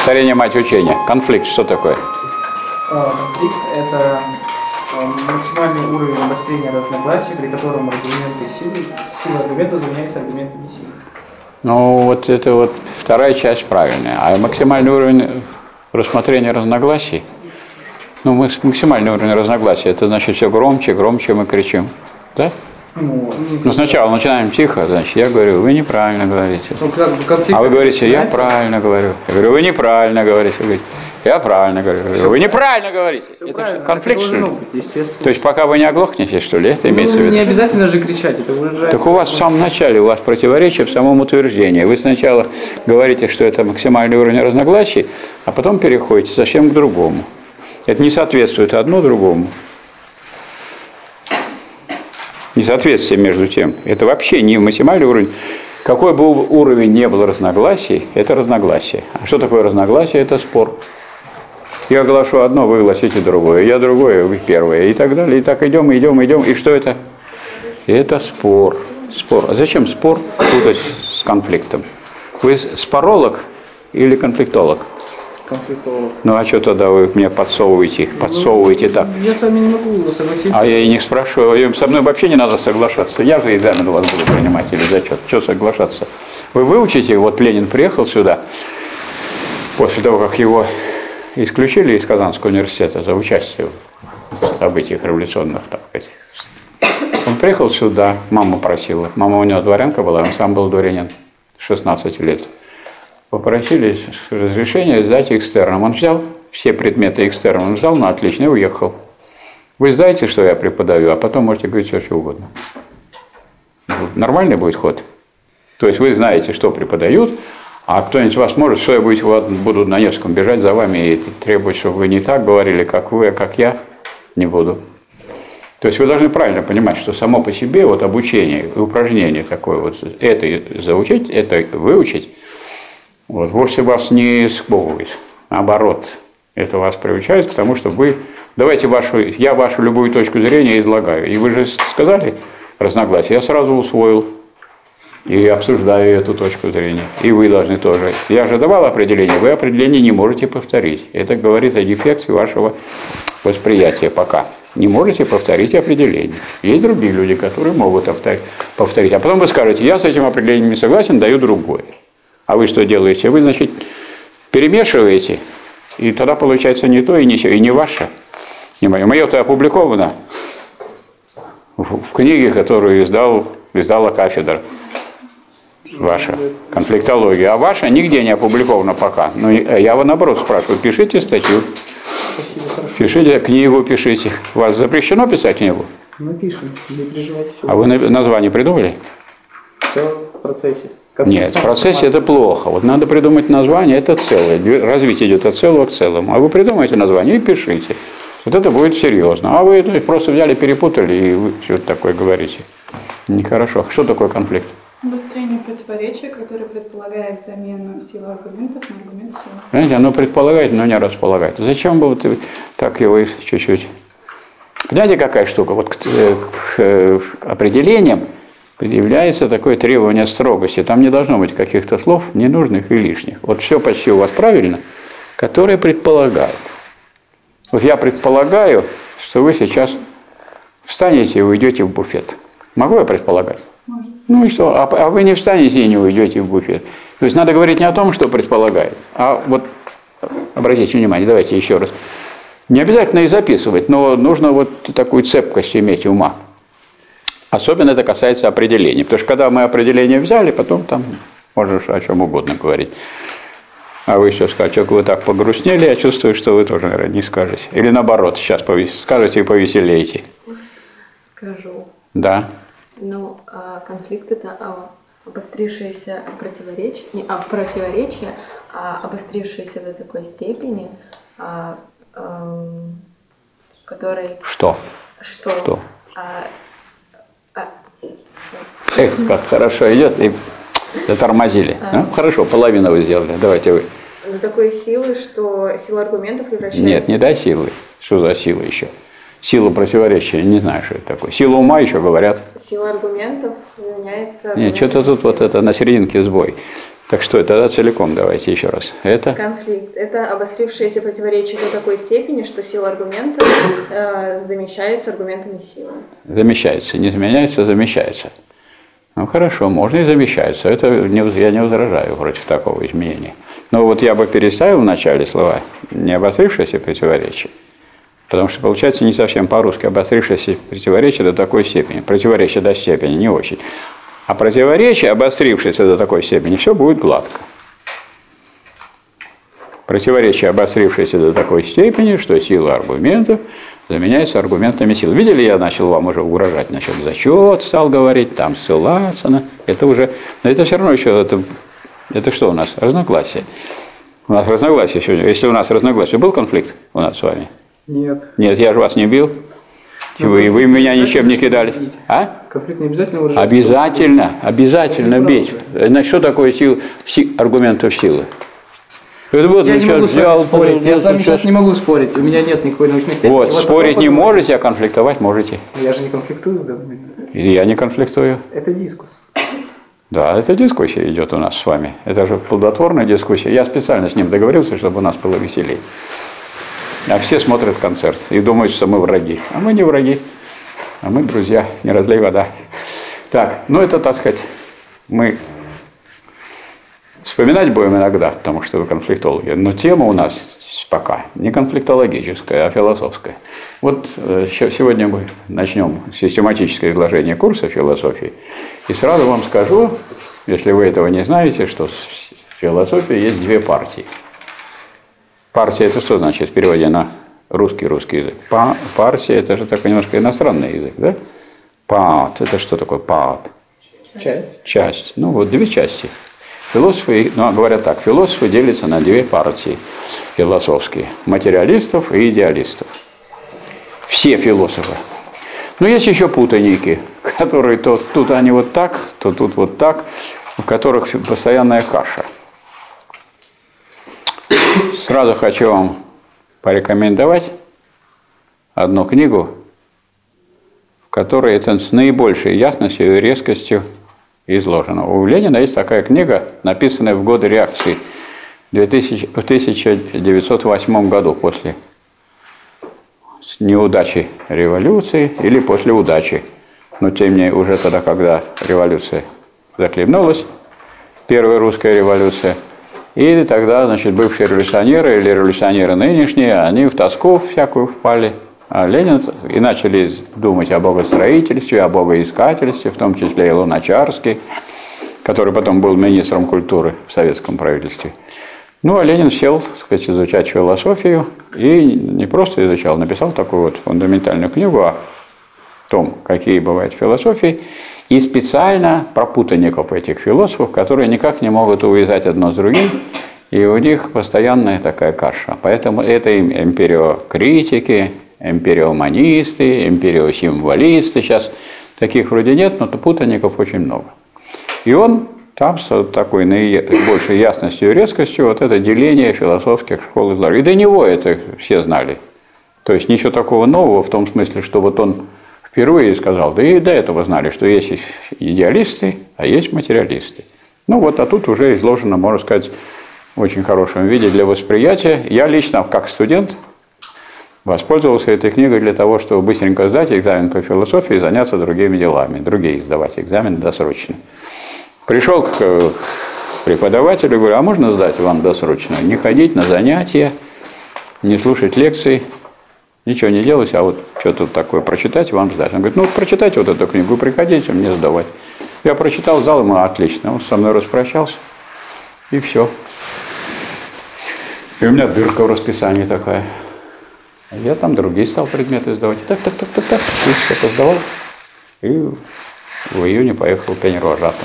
Повторение мать учения. Конфликт что такое? Конфликт – это максимальный уровень обострения разногласий, при котором сила аргумента заменяется аргументами силы. Ну, вот это вот вторая часть правильная. А максимальный уровень рассмотрения разногласий, ну, максимальный уровень разногласий, это значит все громче, громче мы кричим. Да? Ну, сначала начинаем тихо, значит, я говорю, вы неправильно говорите. А вы говорите, я правильно говорю. Я говорю, вы неправильно говорите. Вы говорите, я правильно говорю. Вы неправильно говорите. Это конфликт, что ли? То есть пока вы не оглохнете, что ли, это имеется в виду? Не обязательно же кричать, это выражается. Так у вас в самом начале, у вас противоречие в самом утверждении. Вы сначала говорите, что это максимальный уровень разногласий, а потом переходите совсем к другому. Это не соответствует одно другому. Несоответствие между тем. Это вообще не максимальный уровень. Какой бы уровень не был разногласий, это разногласие. А что такое разногласие? Это спор. Я глашу одно, вы гласите другое. Я другое, вы первое. И так далее. И так идем, идем, идем. И что это? Это спор. Спор. А зачем спор путать с конфликтом? Вы споролог или конфликтолог? Конфликтолог. Ну а что тогда вы мне подсовываете так? Я с вами не могу согласиться. А я и не спрашиваю. Со мной вообще не надо соглашаться. Я же экзамен у вас буду принимать или зачет. Что соглашаться? Вы выучите, вот Ленин приехал сюда, после того, как его исключили из Казанского университета за участие в событиях революционных, так сказать. Он приехал сюда, мама просила. Мама у него дворянка была, он сам был дворянин, 16 лет. Попросили разрешения сдать экстерном. Он взял все предметы экстерном, он взял на отлично и уехал. Вы знаете, что я преподаю, а потом можете говорить все, что угодно. Нормальный будет ход? То есть вы знаете, что преподают, а кто-нибудь вас может, что я буду на Невском бежать за вами и требовать, чтобы вы не так говорили, как вы, а как я, не буду. То есть вы должны правильно понимать, что само по себе вот обучение, упражнение такое вот, это заучить, это выучить, вот, вовсе вас не сковывает. Наоборот, это вас приучает к тому, что вы... Давайте я вашу любую точку зрения излагаю. И вы же сказали разногласия. Я сразу усвоил и обсуждаю эту точку зрения. И вы должны тоже. Я же давал определение, вы определение не можете повторить. Это говорит о дефекте вашего восприятия пока. Не можете повторить определение. Есть другие люди, которые могут повторить. А потом вы скажете, я с этим определением не согласен, даю другое. А вы что делаете? Вы, значит, перемешиваете, и тогда получается не то и не все, и не ваше. Не мое. Мое-то опубликовано в книге, которую издала кафедра. Ваша конфликтология. А ваша нигде не опубликована пока. Но я вас наоборот спрашиваю, пишите статью. Пишите книгу, пишите. У вас запрещено писать книгу? Мы пишем, не переживайте. А вы название придумали? Все в процессе. Нет, в процессе это плохо. Вот надо придумать название, это целое. Развитие идет от целого к целому. А вы придумаете название и пишите. Вот это будет серьезно. А вы просто взяли, перепутали и вы все такое говорите. Нехорошо. Что такое конфликт? Обострение противоречия, которое предполагает замену силы аргументов на аргумент силы. Понимаете, оно предполагает, но не располагает. Зачем бы вот так его чуть-чуть... Понимаете, какая штука? Вот к определениям предъявляется такое требование строгости. Там не должно быть каких-то слов ненужных и лишних. Вот все почти у вас правильно, которое предполагает. Вот я предполагаю, что вы сейчас встанете и уйдете в буфет. Могу я предполагать? Можете. Ну и что? А вы не встанете и не уйдете в буфет. То есть надо говорить не о том, что предполагает, а вот, обратите внимание, давайте еще раз. Не обязательно и записывать, но нужно вот такую цепкость иметь ума. Особенно это касается определений. Потому что когда мы определение взяли, потом там можно о чем угодно говорить. А вы еще скажете, вы так погрустнели, я чувствую, что вы тоже, наверное, не скажете. Или наоборот, сейчас скажете и повеселеете. Скажу. Да. Ну, конфликт – это обострившееся противоречие, не противоречие, а обострившееся до такой степени, который… Что? Что? Эх, как хорошо идет, и затормозили. Ну, хорошо, половину вы сделали. Давайте вы. До такой силы, что сила аргументов превращается… Нет, не до силы. Что за сила еще? Сила противоречия, не знаю, что это такое. Сила ума еще говорят. Сила аргументов заменяется… Нет, что-то тут вот это на серединке сбой. Так что тогда целиком давайте еще раз. Это Конфликт. Это обострившееся противоречие до такой степени, что сила аргумента замещается аргументами силы. замещается, не заменяется, а замещается. Ну хорошо, можно и замещается. Это я не возражаю против такого изменения. Но вот я бы переставил в начале слова не обострившееся противоречие, потому что получается не совсем по-русски обострившееся противоречие до такой степени. Противоречие до степени не очень. А противоречие, обострившееся до такой степени, все будет гладко. Противоречие, обострившееся до такой степени, что сила аргументов заменяется аргументами сил. Видели, я начал вам уже угрожать, насчет зачет стал говорить, там ссылаться на... Это уже... Но это все равно еще... Это что у нас? Разногласие. У нас разногласие сегодня. Если у нас разногласие, был конфликт у нас с вами? Нет. Нет, я же вас не бил. Вы меня ничем не кидали. А? Конфликт не обязательно выражается. Обязательно бить. Значит, что такое аргументов силы? Я не могу с вами спорить. Я с вами сейчас не могу спорить. У меня нет никакой научной степени. Вот, спорить не можете, а конфликтовать можете. Я же не конфликтую, да? И я не конфликтую. Это дискус. Да, это дискуссия идет у нас с вами. Это же плодотворная дискуссия. Я специально с ним договорился, чтобы у нас было веселее. А все смотрят концерт и думают, что мы враги. А мы не враги. А мы друзья. Не разлей вода. Так, ну это, так сказать, мы вспоминать будем иногда, потому что вы конфликтологи. Но тема у нас пока не конфликтологическая, а философская. Вот сегодня мы начнем систематическое изложение курса философии. И сразу вам скажу, если вы этого не знаете, что в философии есть две партии. Партия – это что значит в переводе на русский язык? Партия – это же такой немножко иностранный язык, да? Part – это что такое part? Часть. Ну вот две части. Философы, говорят так, философы делятся на две партии философские. Материалистов и идеалистов. Все философы. Но есть еще путаники, которые то тут они вот так, то тут вот так, в которых постоянная каша. Сразу хочу вам порекомендовать одну книгу, в которой это с наибольшей ясностью и резкостью изложено. У Ленина есть такая книга, написанная в годы реакции в 1908 году, после неудачи революции или после удачи. Но тем не менее, уже тогда, когда революция захлебнулась, первая русская революция, и тогда, значит, бывшие революционеры или революционеры нынешние, они в тоску всякую впали. А Ленин и начали думать о богостроительстве, о богоискательстве, в том числе и Луначарский, который потом был министром культуры в советском правительстве. Ну, а Ленин сел, так сказать, изучать философию, и не просто изучал, написал такую вот фундаментальную книгу о том, какие бывают философии, и специально про путаников этих философов, которые никак не могут увязать одно с другим, и у них постоянная такая каша. Поэтому это эмпириокритики, эмпириоманисты, эмпириосимволисты. Сейчас таких вроде нет, но путаников очень много. И он там с такой наибольшей ясностью и резкостью вот это деление философских школ изложил. И до него это все знали. То есть ничего такого нового в том смысле, что вот он впервые сказал, да и до этого знали, что есть идеалисты, а есть материалисты. Ну вот, а тут уже изложено, можно сказать, в очень хорошем виде для восприятия. Я лично, как студент, воспользовался этой книгой для того, чтобы быстренько сдать экзамен по философии и заняться другими делами, другие сдавать экзамены досрочно. Пришел к преподавателю, говорю, а можно сдать вам досрочно? Не ходить на занятия, не слушать лекции, ничего не делать, а вот что тут такое прочитать, вам сдать. Он говорит, ну прочитайте вот эту книгу, приходите мне сдавать. Я прочитал, сдал ему, отлично. Он со мной распрощался, и все. И у меня дырка в расписании такая. Я там другие стал предметы сдавать. Так. И что-то сдавал. И в июне поехал пионервожатым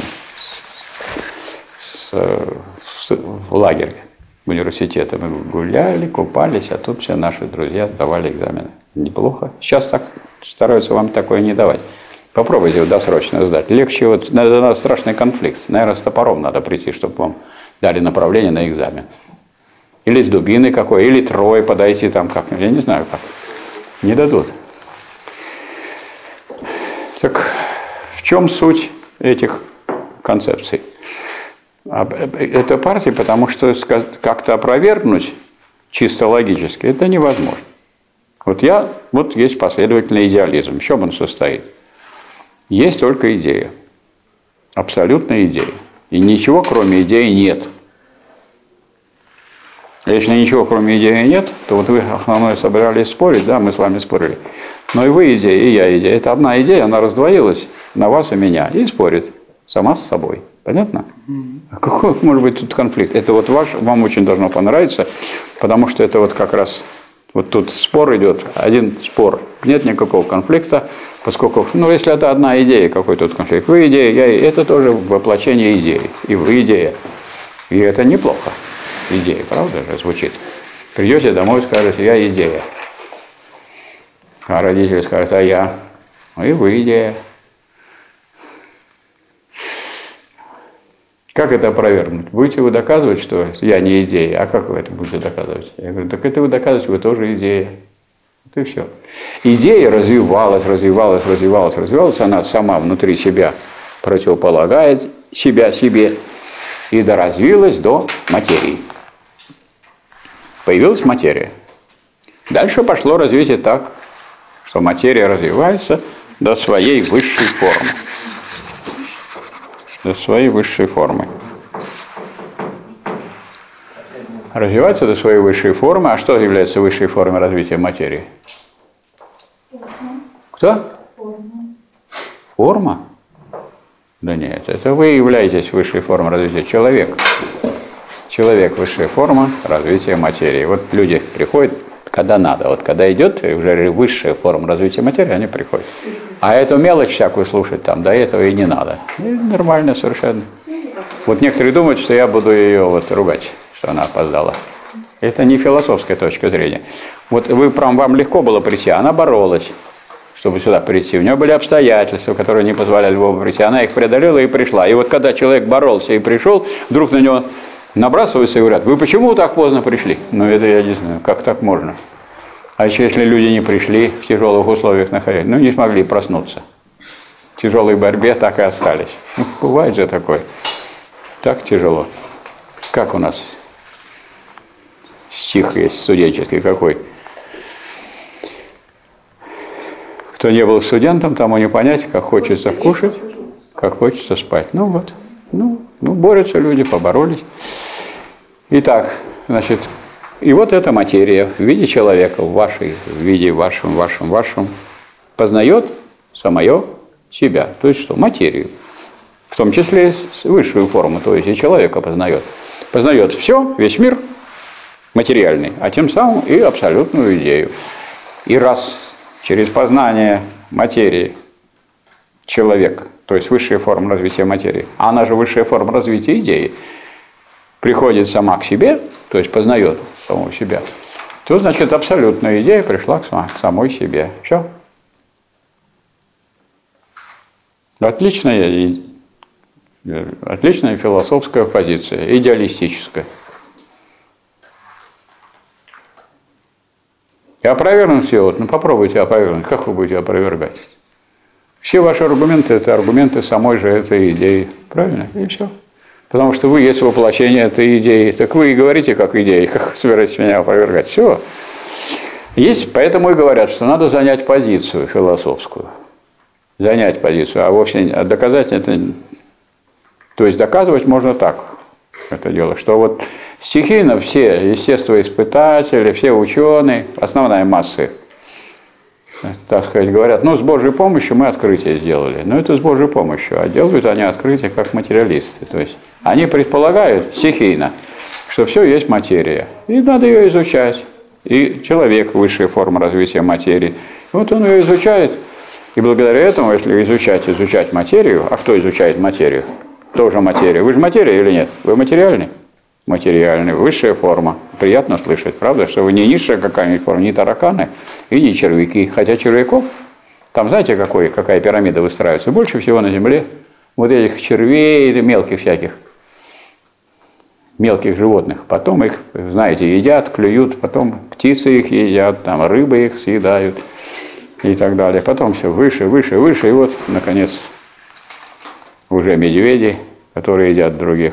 в лагерь университета. Мы гуляли, купались, а тут все наши друзья сдавали экзамены. Неплохо. Сейчас так стараются вам такое не давать. Попробуйте его досрочно сдать. Легче, вот, это страшный конфликт. Наверное, с топором надо прийти, чтобы вам дали направление на экзамен. Или с дубиной какой, или трое подойти там как-нибудь. Я не знаю как. Не дадут. Так в чем суть этих концепций? Это партия, потому что как-то опровергнуть чисто логически это невозможно. Вот есть последовательный идеализм. В чем он состоит? Есть только идея. Абсолютная идея. И ничего, кроме идеи, нет. Если ничего, кроме идеи, нет, то вот вы со мной собирались спорить, да, мы с вами спорили. Но и вы идея, и я идея. Это одна идея, она раздвоилась на вас и меня. И спорит сама с собой. Понятно? А какой может быть тут конфликт? Это вот вам очень должно понравиться, потому что это вот как раз, вот тут спор идет, один спор. Нет никакого конфликта, поскольку, если это одна идея, какой тут конфликт? Вы идея, я, это тоже воплощение идеи. И вы идея. И это неплохо. Идея, правда же, звучит? Придете домой и скажете, я идея. А родители скажут, а я. И вы идея. Как это опровергнуть? Будете вы доказывать, что я не идея? А как вы это будете доказывать? Я говорю, так это вы доказываете, вы тоже идея. Вот и все. Идея развивалась, она сама внутри себя противополагает себя себе и доразвилась до материи. Появилась материя. Дальше пошло развитие так, что материя развивается до своей высшей формы. До своей высшей формы. Развивается до своей высшей формы. А что является высшей формой развития материи? Кто? Форма? Да нет, это вы являетесь высшей формой развития человека. Человек – высшая форма развития материи. Вот люди приходят, когда надо. Вот когда идет уже высшая форма развития материи, они приходят. А эту мелочь всякую слушать там, до этого и не надо. И нормально совершенно. Вот некоторые думают, что я буду ее ругать, что она опоздала. Это не философская точка зрения. Вот вам легко было прийти, она боролась, чтобы сюда прийти. У нее были обстоятельства, которые не позволяли Богу прийти. Она их преодолела и пришла. И вот когда человек боролся и пришел, вдруг на него набрасываются и говорят, вы почему так поздно пришли? Это я не знаю, как так можно? А еще если люди не пришли, в тяжелых условиях находились, не смогли проснуться. В тяжелой борьбе так и остались. Бывает же такое. Так тяжело. Как у нас стих есть студенческий какой? Кто не был студентом, тому не понять, как хочется кушать, как хочется спать. Борются люди, поборолись. Итак, значит, и вот эта материя в виде человека, в виде вашем, познает самое себя. То есть что? Материю. В том числе высшую форму, то есть и человека познает. Познает все, весь мир материальный, а тем самым и абсолютную идею. И раз через познание материи человек, то есть высшая форма развития материи, а она же высшая форма развития идеи, приходит сама к себе, то есть познает самого себя, то, значит, абсолютная идея пришла к самой себе. Все. Отличная философская позиция, идеалистическая. И опровергнуть все, попробуйте опровергнуть, как вы будете опровергать? Все ваши аргументы – это аргументы самой же этой идеи. Правильно? И все. Потому что вы есть воплощение этой идеи. Так вы и говорите как идея, как собираетесь меня опровергать. Все. Поэтому и говорят, что надо занять позицию философскую. Занять позицию, а вовсе не доказать это. То есть доказывать можно так, это дело, что вот стихийно все естествоиспытатели, все ученые, основная масса, так сказать, говорят, с Божьей помощью мы открытие сделали. Это с Божьей помощью, а делают они открытие как материалисты. То есть они предполагают стихийно, что все есть материя, и надо ее изучать. И человек – высшая форма развития материи. Вот он ее изучает, и благодаря этому, если изучать материю, а кто изучает материю? Тоже материя. Вы же материя или нет? Вы материальный? Материальный, высшая форма. Приятно слышать, правда, что вы не низшая какая-нибудь форма, не тараканы и не червяки. Хотя червяков, там знаете, какая пирамида выстраивается? Больше всего на Земле вот этих червей, мелких всяких, мелких животных. Потом их, знаете, едят, клюют, потом птицы их едят, там рыбы их съедают и так далее. Потом все выше, выше, выше, и вот, наконец, уже медведи, которые едят других.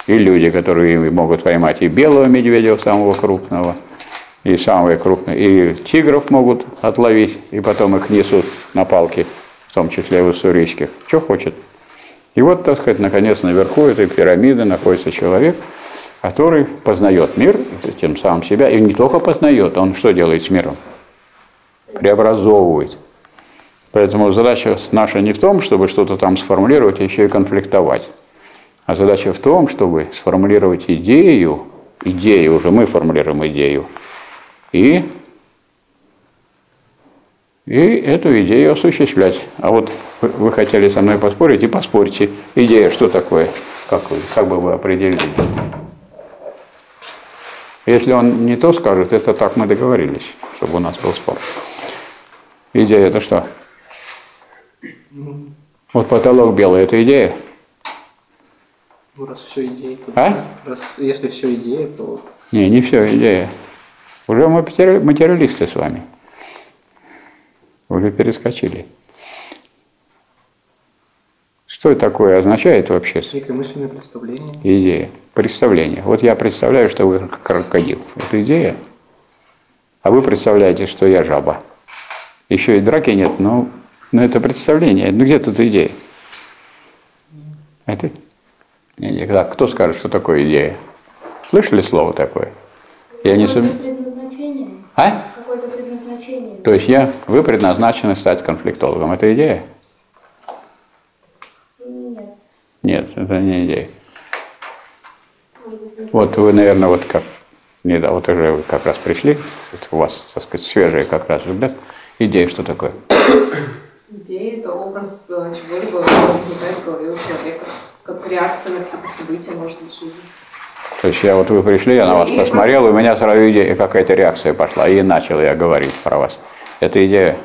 И люди, которые могут поймать и белого медведя, самого крупного, и самые крупные, и тигров могут отловить, и потом их несут на палке, в том числе и в уссурийских, что хочет. И вот, так сказать, наконец, наверху этой пирамиды находится человек, который познает мир, тем самым себя, и не только познает, он что делает с миром? Преобразовывает. Поэтому задача наша не в том, чтобы что-то там сформулировать, а еще и конфликтовать. А задача в том, чтобы сформулировать идею, уже мы формулируем идею, и эту идею осуществлять. А вот вы хотели со мной поспорить, и поспорьте. Идея что такое? Как бы вы определили? Если он не то скажет, это так мы договорились, чтобы у нас был спор. Идея это что? Вот потолок белый, это идея? Ну, раз все идея, то... А? Если все идея, то... Не все идея. Уже мы материалисты с вами. Уже перескочили. Что такое означает вообще? Некое мысленное представление. Идея. Представление. Вот я представляю, что вы крокодил. Это идея. А вы представляете, что я жаба. Еще и драки нет, но это представление. Ну где тут идея? Это... Так, кто скажет, что такое идея? Слышали слово такое? Я не предназначение. А? Какое-то предназначение. То есть вы предназначены стать конфликтологом. Это идея? Нет. Нет, это не идея. Вот вы, наверное, вот вот уже вы как раз пришли, у вас, так сказать, свежие как раз взгляд. Идея что такое? Идея – это образ чего-либо, что возникает в голове у человека, как реакция на какие-то события, может быть, в жизни. То есть вы пришли, я на вас посмотрел, у меня сразу идея, какая-то реакция пошла, и начал я говорить про вас. Это идея?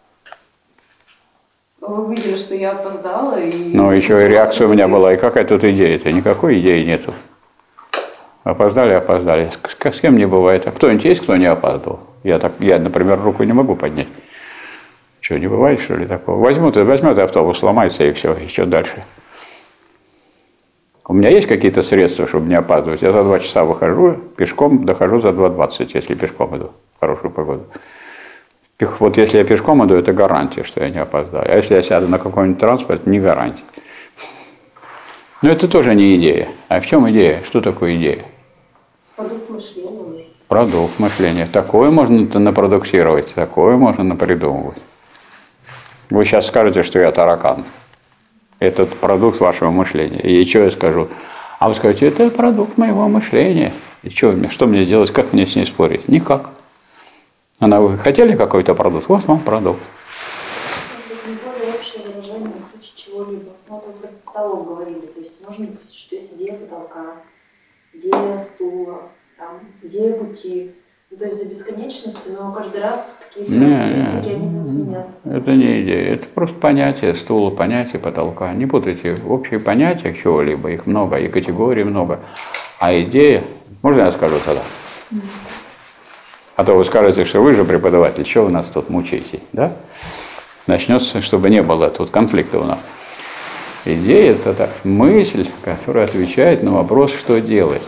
Вы видели, что я опоздала, и... Ну, еще и реакция у меня была, и какая тут идея-то? Никакой идеи нету. Опоздали. С кем не бывает? А кто-нибудь есть, кто не опаздывал? Я, например, руку не могу поднять. Что, не бывает, что ли, такого? Возьмет автобус, сломается, и все, и что дальше? У меня есть какие-то средства, чтобы не опаздывать? Я за 2 часа выхожу, пешком дохожу за 2:20, если пешком иду в хорошую погоду. Вот если я пешком иду, это гарантия, что я не опоздаю. А если я сяду на какой-нибудь транспорт, не гарантия. Но это тоже не идея. А в чем идея? Что такое идея? Продукт мышления. Продукт мышления. Такое можно напродуктировать, такое можно напридумывать. Вы сейчас скажете, что я таракан. Это продукт вашего мышления. И что я скажу? А вы скажете, это продукт моего мышления. И что мне делать? Как мне с ней спорить? Никак. Вы хотели какой-то продукт? Вот вам продукт. Может быть, более общее выражение в случае чего-либо. Ну, вот вы про потолок говорили. То есть можно допустить, что есть идея потолка, идея стула, идея пути. Ну, то есть до бесконечности, но каждый раз какие-то признаки, они будут меняться. Это не идея, это просто понятие стула, понятие потолка. Не путайте общие понятия чего-либо, их много, и категорий много. А идея, можно я скажу тогда? А то вы скажете, что вы же преподаватель, что вы нас тут мучаете, да? Начнется, чтобы не было тут конфликта у нас. Идея – это мысль, которая отвечает на вопрос, что делать.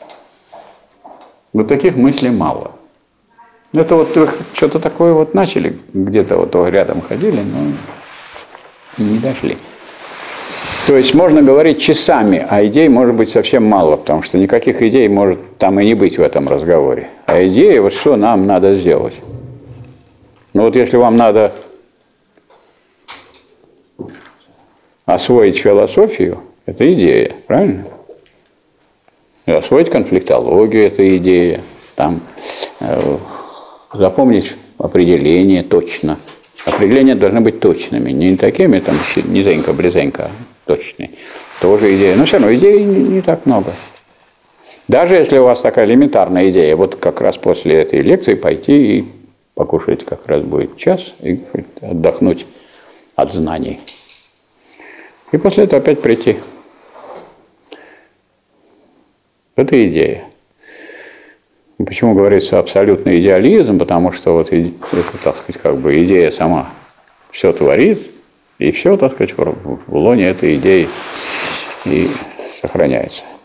Вот таких мыслей мало. Это вот вы что-то такое вот начали, где-то вот рядом ходили, но не дошли. То есть можно говорить часами, а идей может быть совсем мало, потому что никаких идей может там и не быть в этом разговоре. А идея, вот что нам надо сделать? Ну вот если вам надо освоить философию, это идея, правильно? И освоить конфликтологию – это идея. Запомнить определения точно. Определения должны быть точными, не такими, низенько-близенько, точные. Тоже идея. Но все равно идей не так много. Даже если у вас такая элементарная идея, вот как раз после этой лекции пойти и покушать как раз будет час, и отдохнуть от знаний. И после этого опять прийти. Это идея. Почему говорится абсолютный идеализм? Потому что вот это, так сказать, как бы идея сама все творит, и все, так сказать, в лоне этой идеи и сохраняется.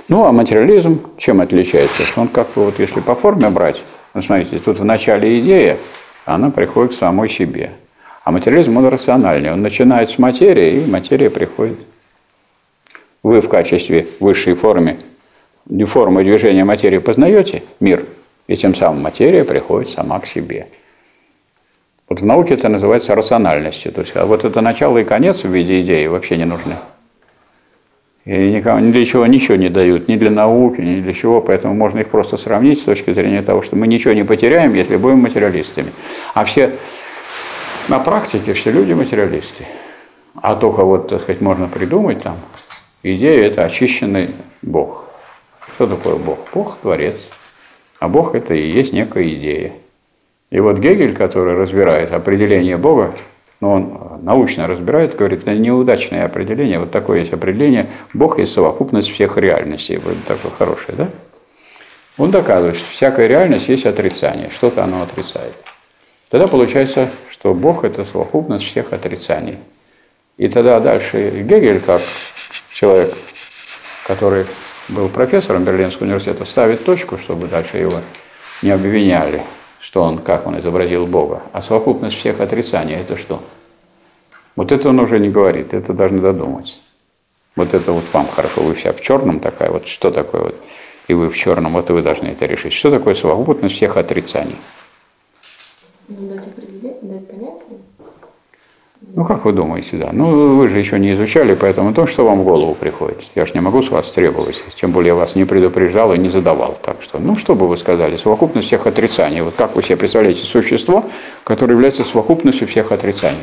Ну, а материализм чем отличается? Что он как бы, вот если по форме брать, ну, смотрите, тут в начале идея, она приходит к самой себе. А материализм, он рациональный. Он начинает с материи, и материя приходит. Вы в качестве высшей формы движения материи познаете мир, и тем самым материя приходит сама к себе. Вот в науке это называется рациональностью. То есть, а вот это начало и конец в виде идеи вообще не нужны. И ни для чего ничего не дают, ни для науки, ни для чего. Поэтому можно их просто сравнить с точки зрения того, что мы ничего не потеряем, если будем материалистами. А все на практике все люди материалисты. А только вот, так сказать, можно придумать там, идея – это очищенный Бог. Что такое Бог? Бог – Творец. А Бог – это и есть некая идея. И вот Гегель, который разбирает определение Бога, но он научно разбирает, говорит, это неудачное определение. Вот такое есть определение. Бог есть совокупность всех реальностей. Вот такое хорошее, да? Он доказывает, что всякая реальность есть отрицание. Что-то оно отрицает. Тогда получается, что Бог – это совокупность всех отрицаний. И тогда дальше Гегель, как человек, который был профессором Берлинского университета, ставит точку, чтобы дальше его не обвиняли, что он, как он изобразил Бога. А совокупность всех отрицаний – это что? Вот это он уже не говорит, это должны додумать. Вот это вот вам хорошо, вы вся в черном такая, вот что такое вот, и вы в черном, вот и вы должны это решить. Что такое совокупность всех отрицаний? Дать определение, дать понятие? Ну, как вы думаете, да? Ну, вы же еще не изучали, поэтому то, что вам в голову приходит. Я же не могу с вас требовать, тем более я вас не предупреждал и не задавал. Так что, ну, что бы вы сказали? Совокупность всех отрицаний. Вот как вы себе представляете существо, которое является совокупностью всех отрицаний?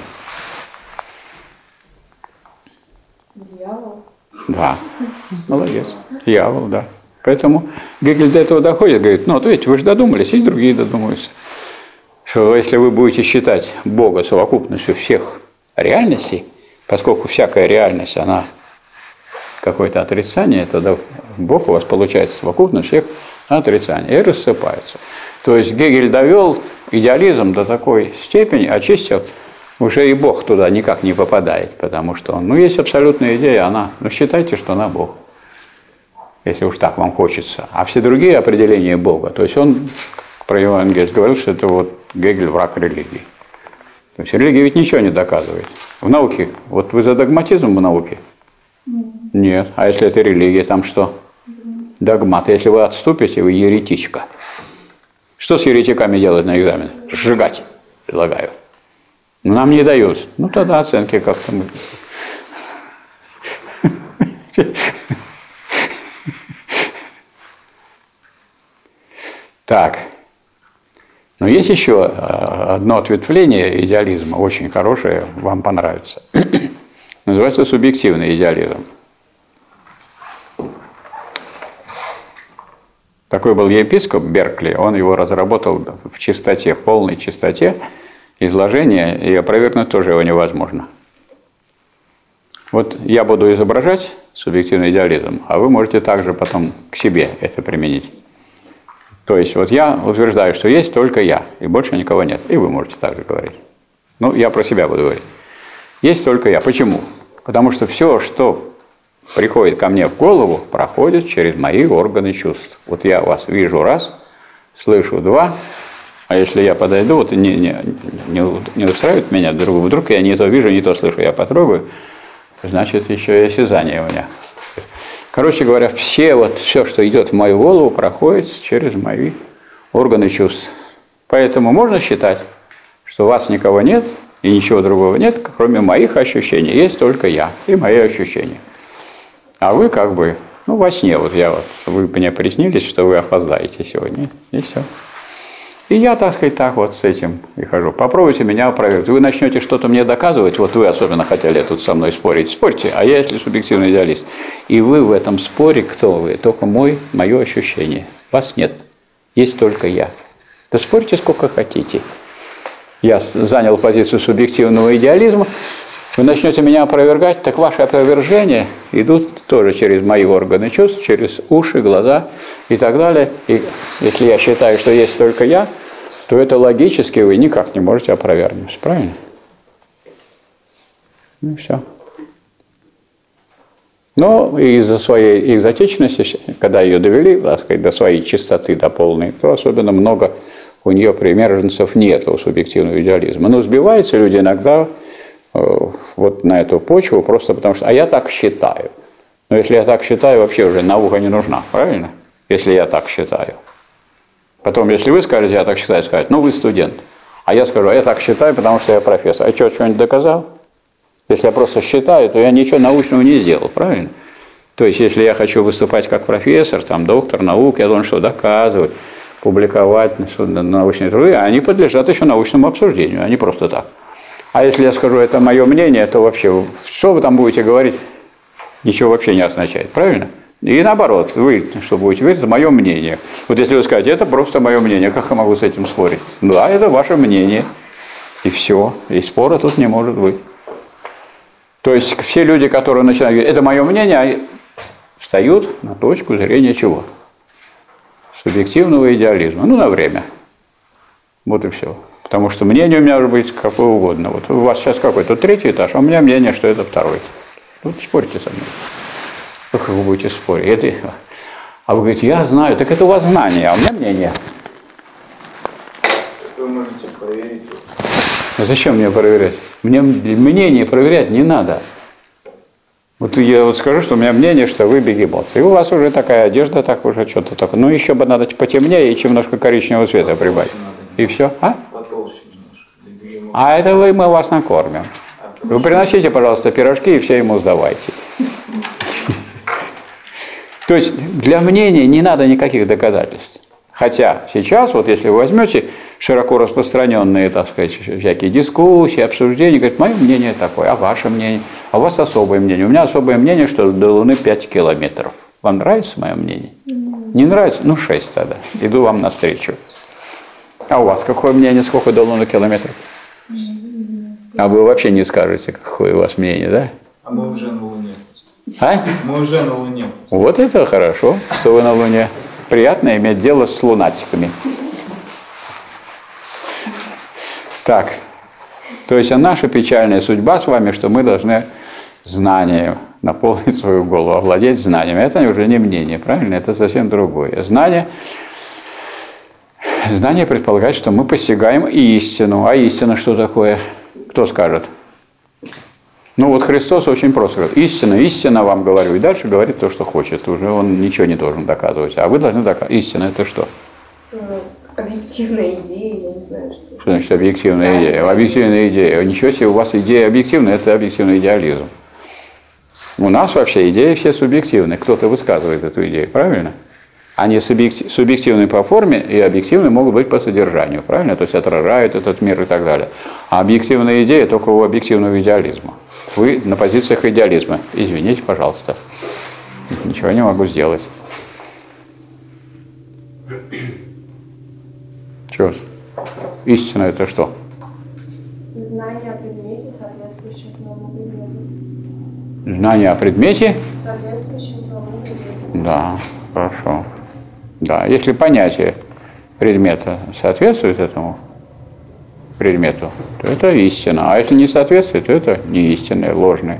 Дьявол. Да, молодец. Дьявол, да. Поэтому Гегель до этого доходит, говорит, ну, вот видите, вы же додумались, и другие додумаются. Что если вы будете считать Бога совокупностью всех реальностей, поскольку всякая реальность, она какое-то отрицание, тогда Бог у вас получается совокупность всех отрицаний и рассыпается. То есть Гегель довел идеализм до такой степени, очистил, уже и Бог туда никак не попадает, потому что, ну, есть абсолютная идея, она, ну, считайте, что она Бог, если уж так вам хочется. А все другие определения Бога, то есть он про Евангелие говорил, что это вот Гегель враг религии. То есть религия ведь ничего не доказывает. В науке, вот вы за догматизм в науке? Нет. А если это религия, там что? Догмат. Если вы отступите, вы еретичка. Что с еретиками делать на экзамене? Сжигать предлагаю. Но нам не дают. Ну тогда оценки как-то мы... Так. Но есть еще одно ответвление идеализма, очень хорошее, вам понравится. Называется субъективный идеализм. Такой был епископ Беркли, он его разработал в чистоте, в полной чистоте изложения, и опровергнуть тоже его невозможно. Вот я буду изображать субъективный идеализм, а вы можете также потом к себе это применить. То есть вот я утверждаю, что есть только я, и больше никого нет. И вы можете так же говорить. Ну, я про себя буду говорить. Есть только я. Почему? Потому что все, что приходит ко мне в голову, проходит через мои органы чувств. Вот я вас вижу раз, слышу два, а если я подойду, вот не устраивает меня, вдруг я не то вижу, не то слышу, я потрогаю, значит, еще и осязание у меня. Короче говоря, все, что идет в мою голову, проходит через мои органы чувств. Поэтому можно считать, что у вас никого нет и ничего другого нет, кроме моих ощущений. Есть только я и мои ощущения. А вы как бы, ну, во сне, вы мне приснились, что вы опоздаете сегодня, и все. И я, так сказать, так вот с этим и хожу. Попробуйте меня опровергнуть. Вы начнете что-то мне доказывать, вот вы особенно хотели тут со мной спорить, спорьте, а я, если субъективный идеалист. И вы в этом споре, кто вы? Только мое ощущение. Вас нет. Есть только я. Да спорьте сколько хотите. Я занял позицию субъективного идеализма. Вы начнете меня опровергать, так ваши опровержения идут тоже через мои органы чувств, через уши, глаза и так далее. И если я считаю, что есть только я, то это логически вы никак не можете опровергнуть. Правильно? Ну и все. Но из-за своей экзотичности, когда ее довели, так сказать, до своей чистоты, до полной, то особенно много у нее приверженцев нет у субъективного идеализма. Но сбиваются люди иногда вот на эту почву просто потому что, а я так считаю. Но если я так считаю, вообще уже наука не нужна, правильно? Если я так считаю. Потом, если вы скажете, я так считаю, скажете, ну вы студент. А я скажу, а я так считаю, потому что я профессор. А что, что-нибудь доказал? Если я просто считаю, то я ничего научного не сделал, правильно? То есть, если я хочу выступать как профессор, там, доктор наук, я должен что доказывать, публиковать научные труды, а они подлежат еще научному обсуждению, а не просто так. А если я скажу, это мое мнение, то вообще, что вы там будете говорить, ничего вообще не означает, правильно? И наоборот, вы, что будете говорить, это мое мнение. Вот если вы скажете, это просто мое мнение, как я могу с этим спорить? Да, это ваше мнение. И все. И спора тут не может быть. То есть все люди, которые начинают говорить, это мое мнение, они встают на точку зрения чего? Субъективного идеализма. Ну, на время. Вот и все. Потому что мнение у меня может быть какое угодно. Вот у вас сейчас какой-то третий этаж, а у меня мнение, что это второй. Вот спорьте со мной. Как вы будете спорить? А вы говорите, я знаю, так это у вас знание, а у меня мнение. Вы можете проверить. А зачем мне проверять? Мне мнение проверять не надо. Вот я вот скажу, что у меня мнение, что вы бегемот. И у вас уже такая одежда, так уже что-то такое. Ну, еще бы надо потемнее и немножко коричневого цвета прибавить. И все. А? А это мы вас накормим. Вы приносите, пожалуйста, пирожки и все ему сдавайте. То есть для мнения не надо никаких доказательств. Хотя сейчас, вот если вы возьмете широко распространенные, так сказать, всякие дискуссии, обсуждения, говорят, мое мнение такое, а ваше мнение, а у вас особое мнение. У меня особое мнение, что до Луны 5 километров. Вам нравится мое мнение? Не нравится? Ну, 6 тогда. Иду вам навстречу. А у вас какое мнение, сколько до Луны километров? А вы вообще не скажете, какое у вас мнение, да? А мы уже на Луне. А? Мы уже на Луне. Вот это хорошо, что вы на Луне. Приятно иметь дело с лунатиками. Так, то есть наша печальная судьба с вами, что мы должны знанием наполнить свою голову, овладеть знаниями. Это уже не мнение, правильно? Это совсем другое. Знание предполагает, что мы постигаем истину. А истина что такое? Кто скажет? Ну вот Христос очень просто говорит, истина вам говорю, и дальше говорит то, что хочет, уже он ничего не должен доказывать, а вы должны доказывать. Истина это что? Объективная идея, я не знаю, что. Что значит объективная идея? Объективная идея. Ничего себе, у вас идея объективная, это объективный идеализм. У нас вообще идеи все субъективные, кто-то высказывает эту идею, правильно? Они субъективны по форме и объективны могут быть по содержанию, правильно? То есть отражают этот мир и так далее. А объективная идея только у объективного идеализма. Вы на позициях идеализма. Извините, пожалуйста. Ничего не могу сделать. Что? Истина это что? Знание о предмете, соответствующее самому предмету. Знание о предмете? Соответствующее самому предмету. Да, хорошо. Да, если понятие предмета соответствует этому предмету, то это истина. А если не соответствует, то это не истинное, ложное.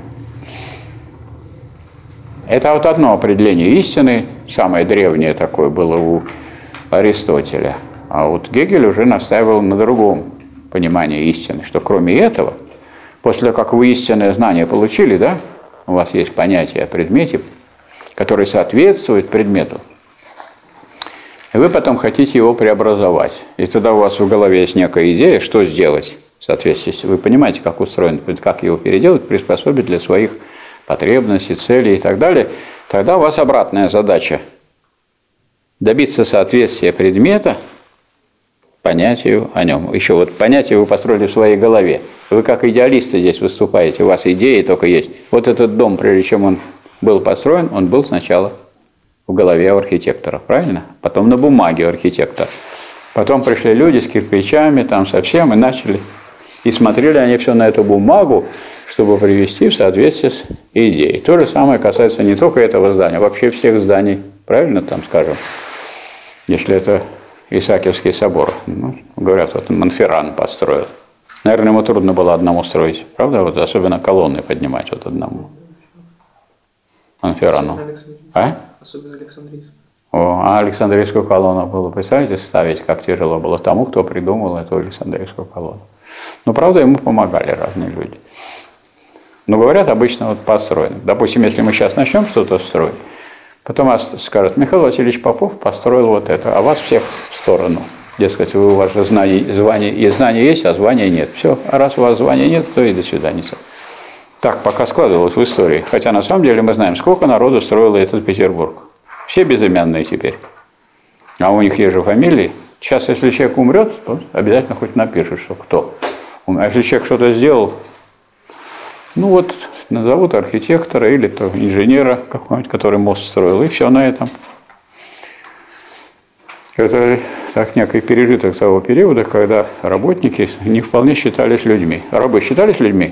Это вот одно определение истины, самое древнее такое было у Аристотеля. А вот Гегель уже настаивал на другом понимании истины, что кроме этого, после того, как вы истинное знание получили, да, у вас есть понятие о предмете, которое соответствует предмету, и вы потом хотите его преобразовать. И тогда у вас в голове есть некая идея, что сделать в соответствии с... Вы понимаете, как устроен, как его переделать, приспособить для своих потребностей, целей и так далее. Тогда у вас обратная задача. Добиться соответствия предмета понятию о нем. Еще вот понятие вы построили в своей голове. Вы как идеалисты здесь выступаете, у вас идеи только есть. Вот этот дом, прежде чем он был построен, он был сначала в голове у архитектора, правильно? Потом на бумаге у архитектора. Потом пришли люди с кирпичами, там совсем, и начали. И смотрели они все на эту бумагу, чтобы привести в соответствие с идеей. То же самое касается не только этого здания, вообще всех зданий, правильно там скажем? Если это Исаакиевский собор. Ну, говорят, вот Монферран построил. Наверное, ему трудно было одному строить, правда? Вот особенно колонны поднимать вот одному. Анферану. Особенно Александрийскую. А? Особенно Александрийскую. А Александрийскую колонну было, представляете, ставить, как тяжело было тому, кто придумал эту Александрийскую колонну. Но, правда, ему помогали разные люди. Но говорят обычно вот построено. Допустим, если мы сейчас начнем что-то строить, потом скажут: Михаил Васильевич Попов построил вот это, а вас всех в сторону. Дескать, у вас же знания есть, а звания нет. Все, а раз у вас звания нет, то и до свидания. Так пока складывалось в истории. Хотя на самом деле мы знаем, сколько народу строило этот Петербург. Все безымянные теперь. А у них есть же фамилии. Сейчас, если человек умрет, то обязательно хоть напишет, что кто. А если человек что-то сделал, ну вот назовут архитектора или то инженера какого-нибудь, который мост строил, и все на этом. Это так некий пережиток того периода, когда работники не вполне считались людьми. Рабы считались людьми?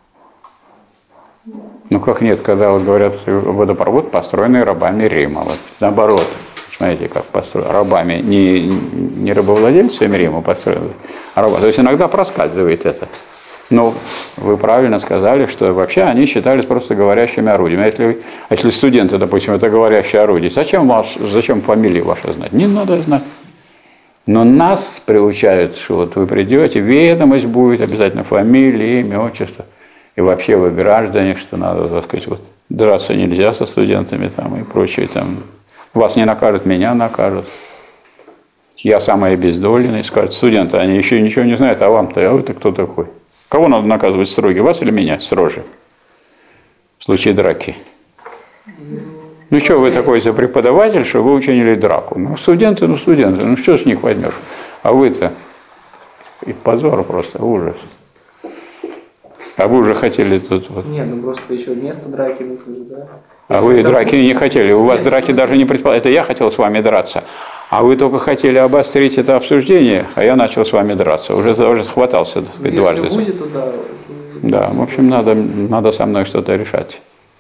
Ну как нет, когда вот говорят, водопровод, построенный рабами Рима. Вот наоборот, смотрите, как построен. Рабами, не рабовладельцами Рима построены, а рабами. То есть иногда проскальзывает это. Но вы правильно сказали, что вообще они считались просто говорящими орудиями. А если студенты, допустим, это говорящее орудие, зачем фамилии ваши знать? Не надо знать. Но нас приучают, что вот вы придете, ведомость будет, обязательно фамилия, имя, отчество. И вообще вы граждане, что надо, так сказать, вот, драться нельзя со студентами там, и прочее. Там. Вас не накажут, меня накажут. Я самый обездоленный. Скажут: студенты, они еще ничего не знают, а вам-то, а вы-то кто такой? Кого надо наказывать строго, вас или меня строже? В случае драки. Ну что вы такой за преподаватель, что вы учинили драку? Ну студенты, ну что с них возьмешь? А вы-то, и позор просто, ужас. А вы уже хотели тут вот. Нет, ну просто еще место драки выходит, да? А вы драки не хотели, у вас драки даже не предполагали. Это я хотел с вами драться. А вы только хотели обострить это обсуждение, а я начал с вами драться. Уже схватался, так сказать, дважды. Если в ВУЗе, то да. Да, в общем, надо со мной что-то решать.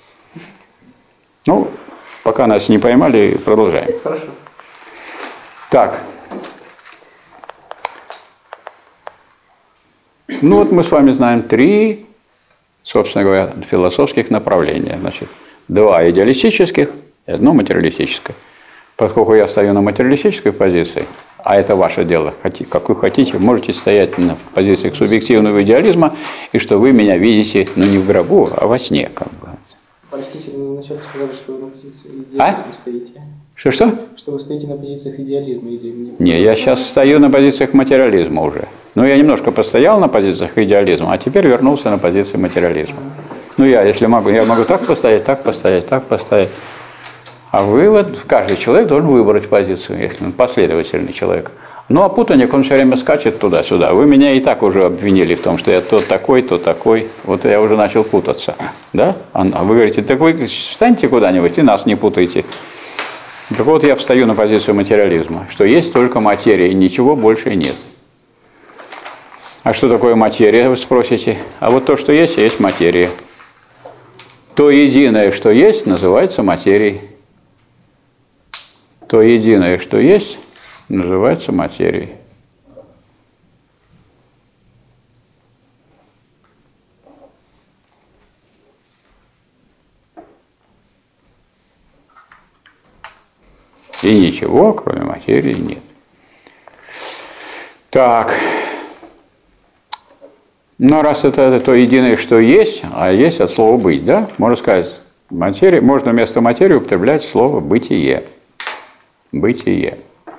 Ну, пока нас не поймали, продолжаем. Хорошо. Так. Ну вот мы с вами знаем 3, собственно говоря, философских направления. Значит, 2 идеалистических и 1 материалистическое. Поскольку я стою на материалистической позиции, а это ваше дело, как вы хотите, можете стоять на позиции субъективного идеализма, и что вы меня видите, ну не в гробу, а во сне, как бы. Простите, вы вначале сказали, что вы на позиции идеализма стоите. Что? Что вы стоите на позициях идеализма или... Не, я сейчас стою на позициях материализма уже. Ну, я немножко постоял на позициях идеализма, а теперь вернулся на позиции материализма. Ну, если могу, я могу так постоять, так постоять, так постоять. А вы вот, каждый человек должен выбрать позицию, если он последовательный человек. Ну, а путаник, он все время скачет туда-сюда. Вы меня и так уже обвинили в том, что я то такой. Вот я уже начал путаться. Да? А вы говорите: так вы встаньте куда-нибудь и нас не путайте. Так вот, я встаю на позицию материализма, что есть только материя, и ничего больше нет. А что такое материя, вы спросите? А вот то, что есть материя. То единое, что есть, называется материей. То единое, что есть, называется материей. И ничего, кроме материи, нет. Так. Но раз это то единое, что есть, а есть от слова «быть», да? Можно сказать, материя, можно вместо материи употреблять слово «бытие». Бытие.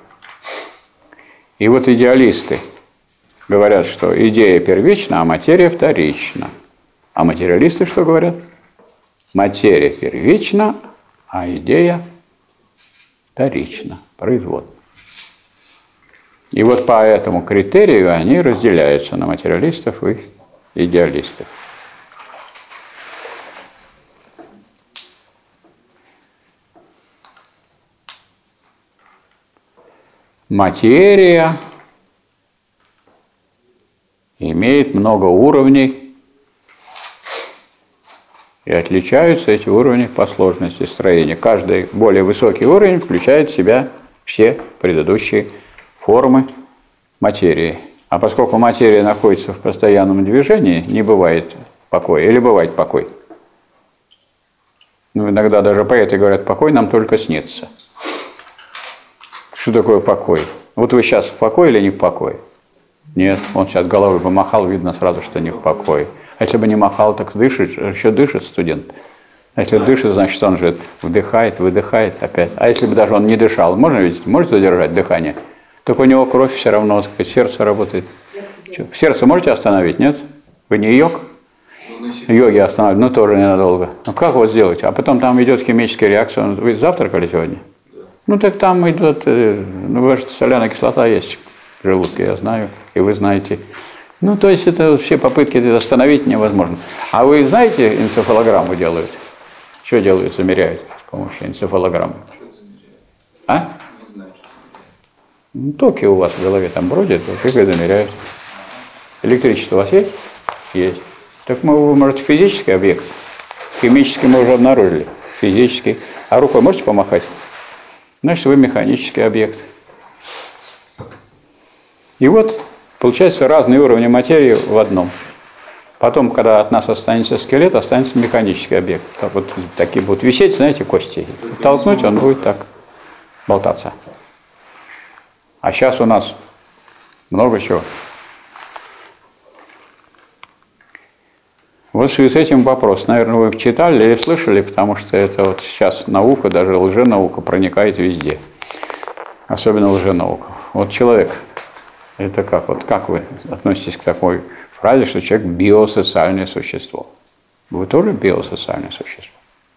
И вот идеалисты говорят, что идея первична, а материя вторична. А материалисты что говорят? Материя первична, а идея вторична, производна. И вот по этому критерию они разделяются на материалистов и идеалистов. Материя имеет много уровней, и отличаются эти уровни по сложности строения. Каждый более высокий уровень включает в себя все предыдущие формы материи. А поскольку материя находится в постоянном движении, не бывает покоя. Или бывает покой? Ну, иногда даже поэты говорят, покой нам только снится. Что такое покой? Вот вы сейчас в покое или не в покое? Нет, он сейчас головой помахал, видно сразу, что не в покое. А если бы не махал, так дышит, еще дышит студент. А если дышит, значит, он же вдыхает, выдыхает опять. А если бы даже он не дышал, можно видеть, может задержать дыхание? Только у него кровь все равно, так сказать, сердце работает. Сердце можете остановить, нет? Вы не йог? Йоги останавливают, но тоже ненадолго. Ну как вот сделать? А потом там идет химическая реакция. Вы завтракали сегодня? Да. Ну так там идет, ну вы же соляная кислота есть в желудке, я знаю, и вы знаете. Ну то есть это все попытки это остановить невозможно. А вы знаете, энцефалограмму делают? Что делают, замеряют с помощью энцефалограммы? А? Не знаю. Ну, токи у вас в голове там бродят, вот их и замеряют. Электричество у вас есть? Есть. Так вы можете физический объект. Химический мы уже обнаружили. Физический. А рукой можете помахать? Значит, вы механический объект. И вот получается разные уровни материи в одном. Потом, когда от нас останется скелет, останется механический объект. Так вот такие будут висеть, знаете, кости. Толкнуть, он будет так болтаться. А сейчас у нас много чего. Вот в связи с этим вопрос. Наверное, вы читали или слышали, потому что это вот сейчас наука, даже лженаука проникает везде. Особенно лженаука. Вот человек, это как? Вот как вы относитесь к такой фразе, что человек биосоциальное существо? Вы тоже биосоциальное существо?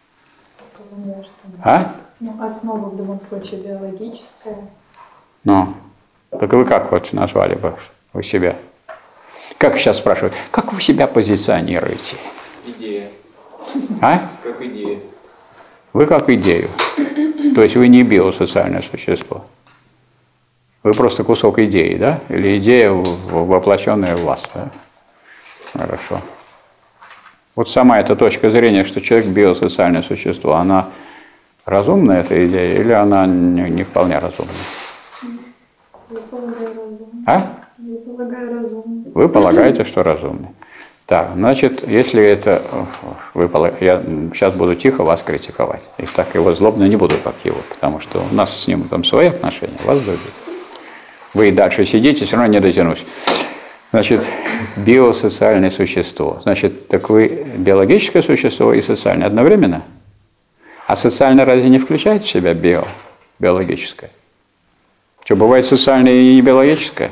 А? Ну, основа в любом случае биологическая. Ну, так вы как вот назвали бы вы себя? Как сейчас спрашивают, как вы себя позиционируете? Идея. А? Как идея. Вы как идею. То есть вы не биосоциальное существо. Вы просто кусок идеи, да? Или идея, воплощенная в вас, да? Хорошо. Вот сама эта точка зрения, что человек биосоциальное существо, она разумная, эта идея, или она не вполне разумная? Я полагаю, разумно. А? Я полагаю, разумно. Вы полагаете, что разумный. Так, значит, если это... Я сейчас буду тихо вас критиковать. И так его злобно не буду, как его, потому что у нас с ним там свои отношения, вас другие. Вы и дальше сидите, все равно не дотянусь. Значит, биосоциальное существо. Значит, так вы биологическое существо и социальное одновременно? А социальное разве не включает в себя биологическое? Что, бывает социальное и не биологическое?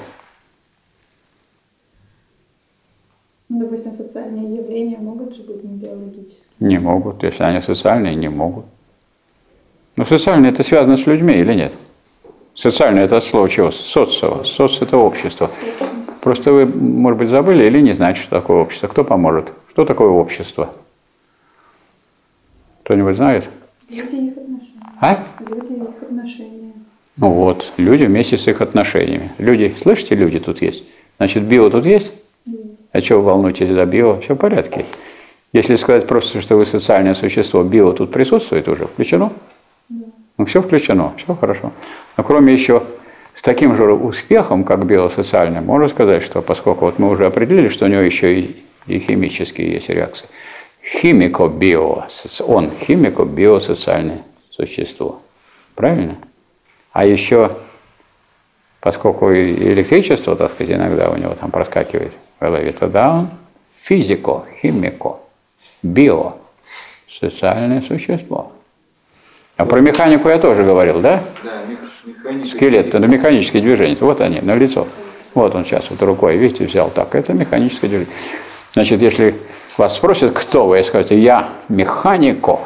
Ну, допустим, социальные явления могут же быть не биологическими. Не могут. Если они социальные, не могут. Но социальное это связано с людьми или нет? Социальное это от слова чего? Социо. Соц это общество. Сущность. Просто вы, может быть, забыли или не знаете, что такое общество. Кто поможет? Что такое общество? Кто-нибудь знает? Люди и их отношения. А? Люди и их отношения. Ну вот, люди вместе с их отношениями. Люди, слышите, люди тут есть? Значит, био тут есть? А чего вы волнуетесь за био? Все в порядке. Если сказать просто, что вы социальное существо, био тут присутствует уже, включено? Да. Ну все включено, все хорошо. Но кроме еще с таким же успехом, как биосоциальное, можно сказать, что поскольку вот мы уже определили, что у него еще и химические есть реакции. Химико-био, он химико-биосоциальное существо. Правильно? А еще, поскольку и электричество, так сказать, иногда у него там проскакивает в голове, тогда он физико, химико, био, социальное существо. А про механику я тоже говорил, да? Да, механика. Скелет, это механические движения. Вот они, на лицо. Вот он сейчас вот рукой, видите, взял так. Это механическое движение. Значит, если вас спросят, кто вы, и скажете, я механико,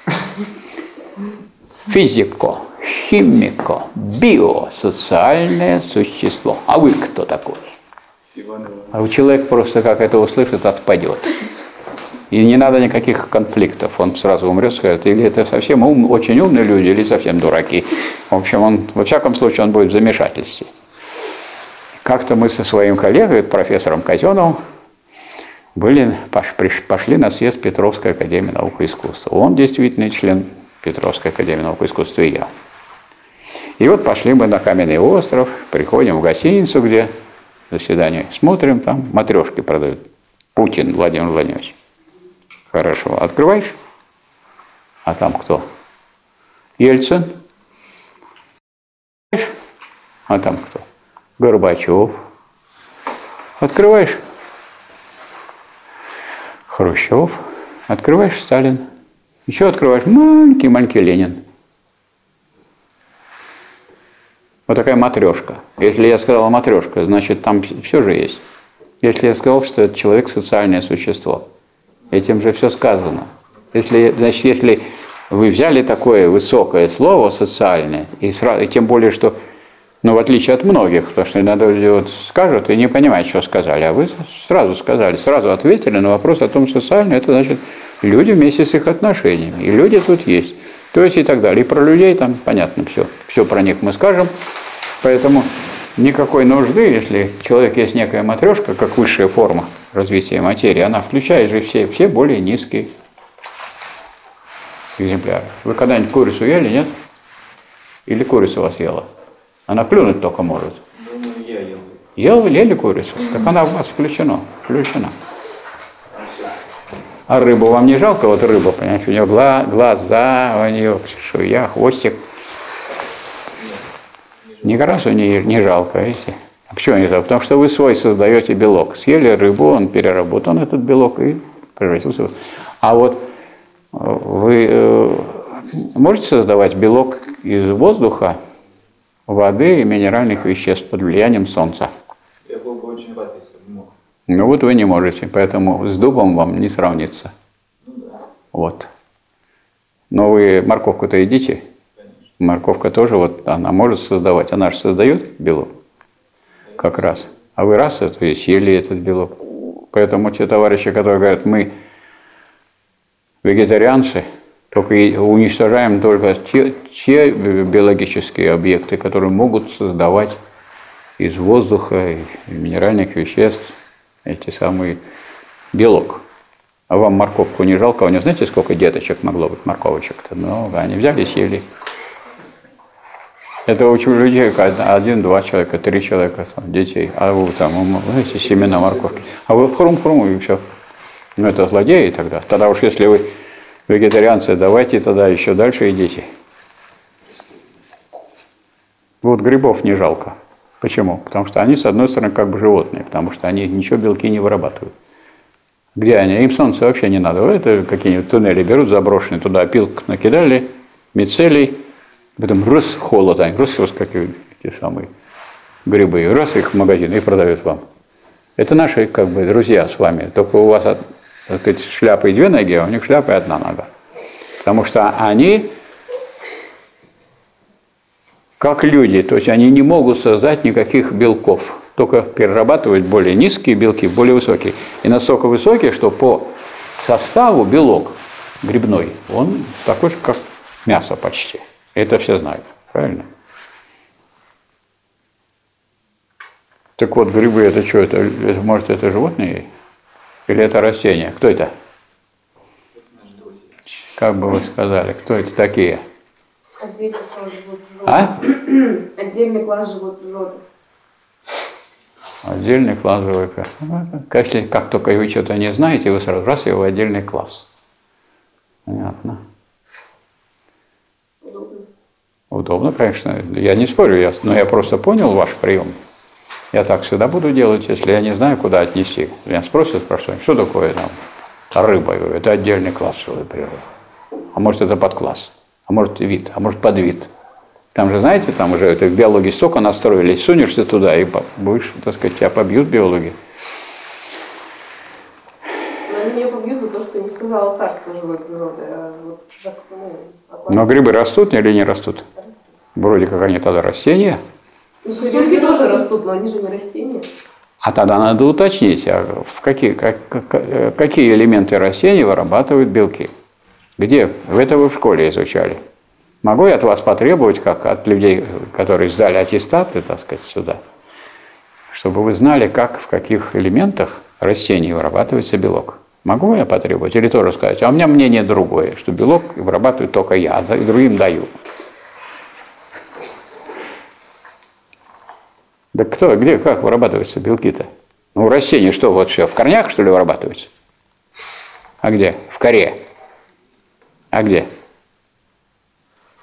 физико, химико, био, социальное существо. А вы кто такой? А человек просто как это услышит, отпадет. И не надо никаких конфликтов, он сразу умрет, скажет, или это совсем очень умные люди, или совсем дураки. В общем, он, во всяком случае, он будет в замешательстве. Как-то мы со своим коллегой, профессором Казеновым, пошли на съезд Петровской академии наук и искусств. Он действительно член Петровской академии наук и искусств, и я. И вот пошли мы на Каменный остров, приходим в гостиницу, где заседание, смотрим, там матрешки продают. Путин Владимир Владимирович. Хорошо. Открываешь? А там кто? Ельцин. А там кто? Горбачев. Открываешь? Хрущев. Открываешь Сталин. Еще открываешь маленький Ленин. Вот такая матрешка. Если я сказал матрешка, значит там все же есть. Если я сказал, что это человек социальное существо, этим же все сказано. Значит, если вы взяли такое высокое слово социальное, и тем более, что, в отличие от многих, потому что иногда люди скажут и не понимают, что сказали, а вы сразу сказали, сразу ответили на вопрос о том, социальное, это значит люди вместе с их отношениями, и люди тут есть, то есть и так далее. И про людей там понятно все про них мы скажем, поэтому никакой нужды, если человек есть некая матрешка, как высшая форма развития материи, она включает же все более низкие экземпляры. Вы когда-нибудь курицу ели, нет? Или курица вас ела? Она плюнуть только может. Я ел. Ели курицу? Так она в вас включена. А рыбу вам не жалко? Вот рыба, понимаете, у нее глаза, у нее чешуя, хвостик. Ни разу не жалко, видите? А почему не жалко? Потому что вы свой создаете белок. Съели рыбу, он переработан, этот белок, и превратился в... А вот вы можете создавать белок из воздуха, воды и минеральных веществ под влиянием солнца? Я был бы очень рад, если бы мог. Вот вы не можете, поэтому с дубом вам не сравнится. Вот. Но вы морковку-то едите? Морковка тоже, она может создавать, она же создает белок, как раз. А вы раз это и съели этот белок. Поэтому те товарищи, которые говорят, мы вегетарианцы, только уничтожаем только те биологические объекты, которые могут создавать из воздуха и минеральных веществ эти самые белок. А вам морковку не жалко? У них знаете, сколько деточек могло быть, морковочек-то? Много. Они взяли и съели. Это у людей 1-2 человека, 3 человека, детей. А вы там, знаете, семена морковки. А вы хрум-хрум и все. Это злодеи тогда. Тогда уж если вы вегетарианцы, давайте тогда еще дальше идите. Вот грибов не жалко. Почему? Потому что они, с одной стороны, как бы животные, потому что они ничего белки не вырабатывают. Где они? Им солнце вообще не надо. Это какие-нибудь туннели берут заброшенные, туда опилок накидали, мицелий, потом раз холод, они раз какие эти самые грибы, раз их в магазин и продают вам. Это наши как бы друзья с вами, только у вас, так сказать, шляпы 2 ноги, а у них шляпа 1 нога. Потому что они как люди, то есть они не могут создать никаких белков, только перерабатывать более низкие белки, более высокие. И настолько высокие, что по составу белок грибной, он такой же, как мясо почти. Это все знают, правильно? Так вот, грибы это что? Это может, это животные? Или это растения? Кто это? Как бы вы сказали, кто это такие? Отдельный класс живой природы. А? Отдельный класс живой природы. Отдельный класс живой природы. Как только вы что-то не знаете, вы сразу раз его отдельный класс. Понятно. Удобно. Удобно, конечно. Я не спорю, но я просто понял ваш прием. Я так всегда буду делать, если я не знаю, куда отнести. Меня спросят, что такое там рыба? Я говорю, это отдельный класс живой природы. А может, это подкласс, а может, вид, а может, подвид. Там же, знаете, там уже это в биологии столько настроились, сунешься туда и будешь, так сказать, тебя побьют биологи. Но они меня побьют за то, что я не сказала царство живой природы. Но грибы растут или не растут? Вроде как они тогда растения. Сосульки тоже растут, но они же не растения. А тогда надо уточнить, а какие элементы растений вырабатывают белки? Где? Это вы в школе изучали. Могу я от вас потребовать, как от людей, которые сдали аттестаты, так сказать, сюда, чтобы вы знали, как, в каких элементах растений вырабатывается белок? Могу я потребовать? Или тоже сказать, а у меня мнение другое, что белок вырабатывает только я, а другим даю. Да кто, где, как вырабатываются белки-то? Ну, растения что, вот все, в корнях, что ли, вырабатываются? А где? В коре. А где?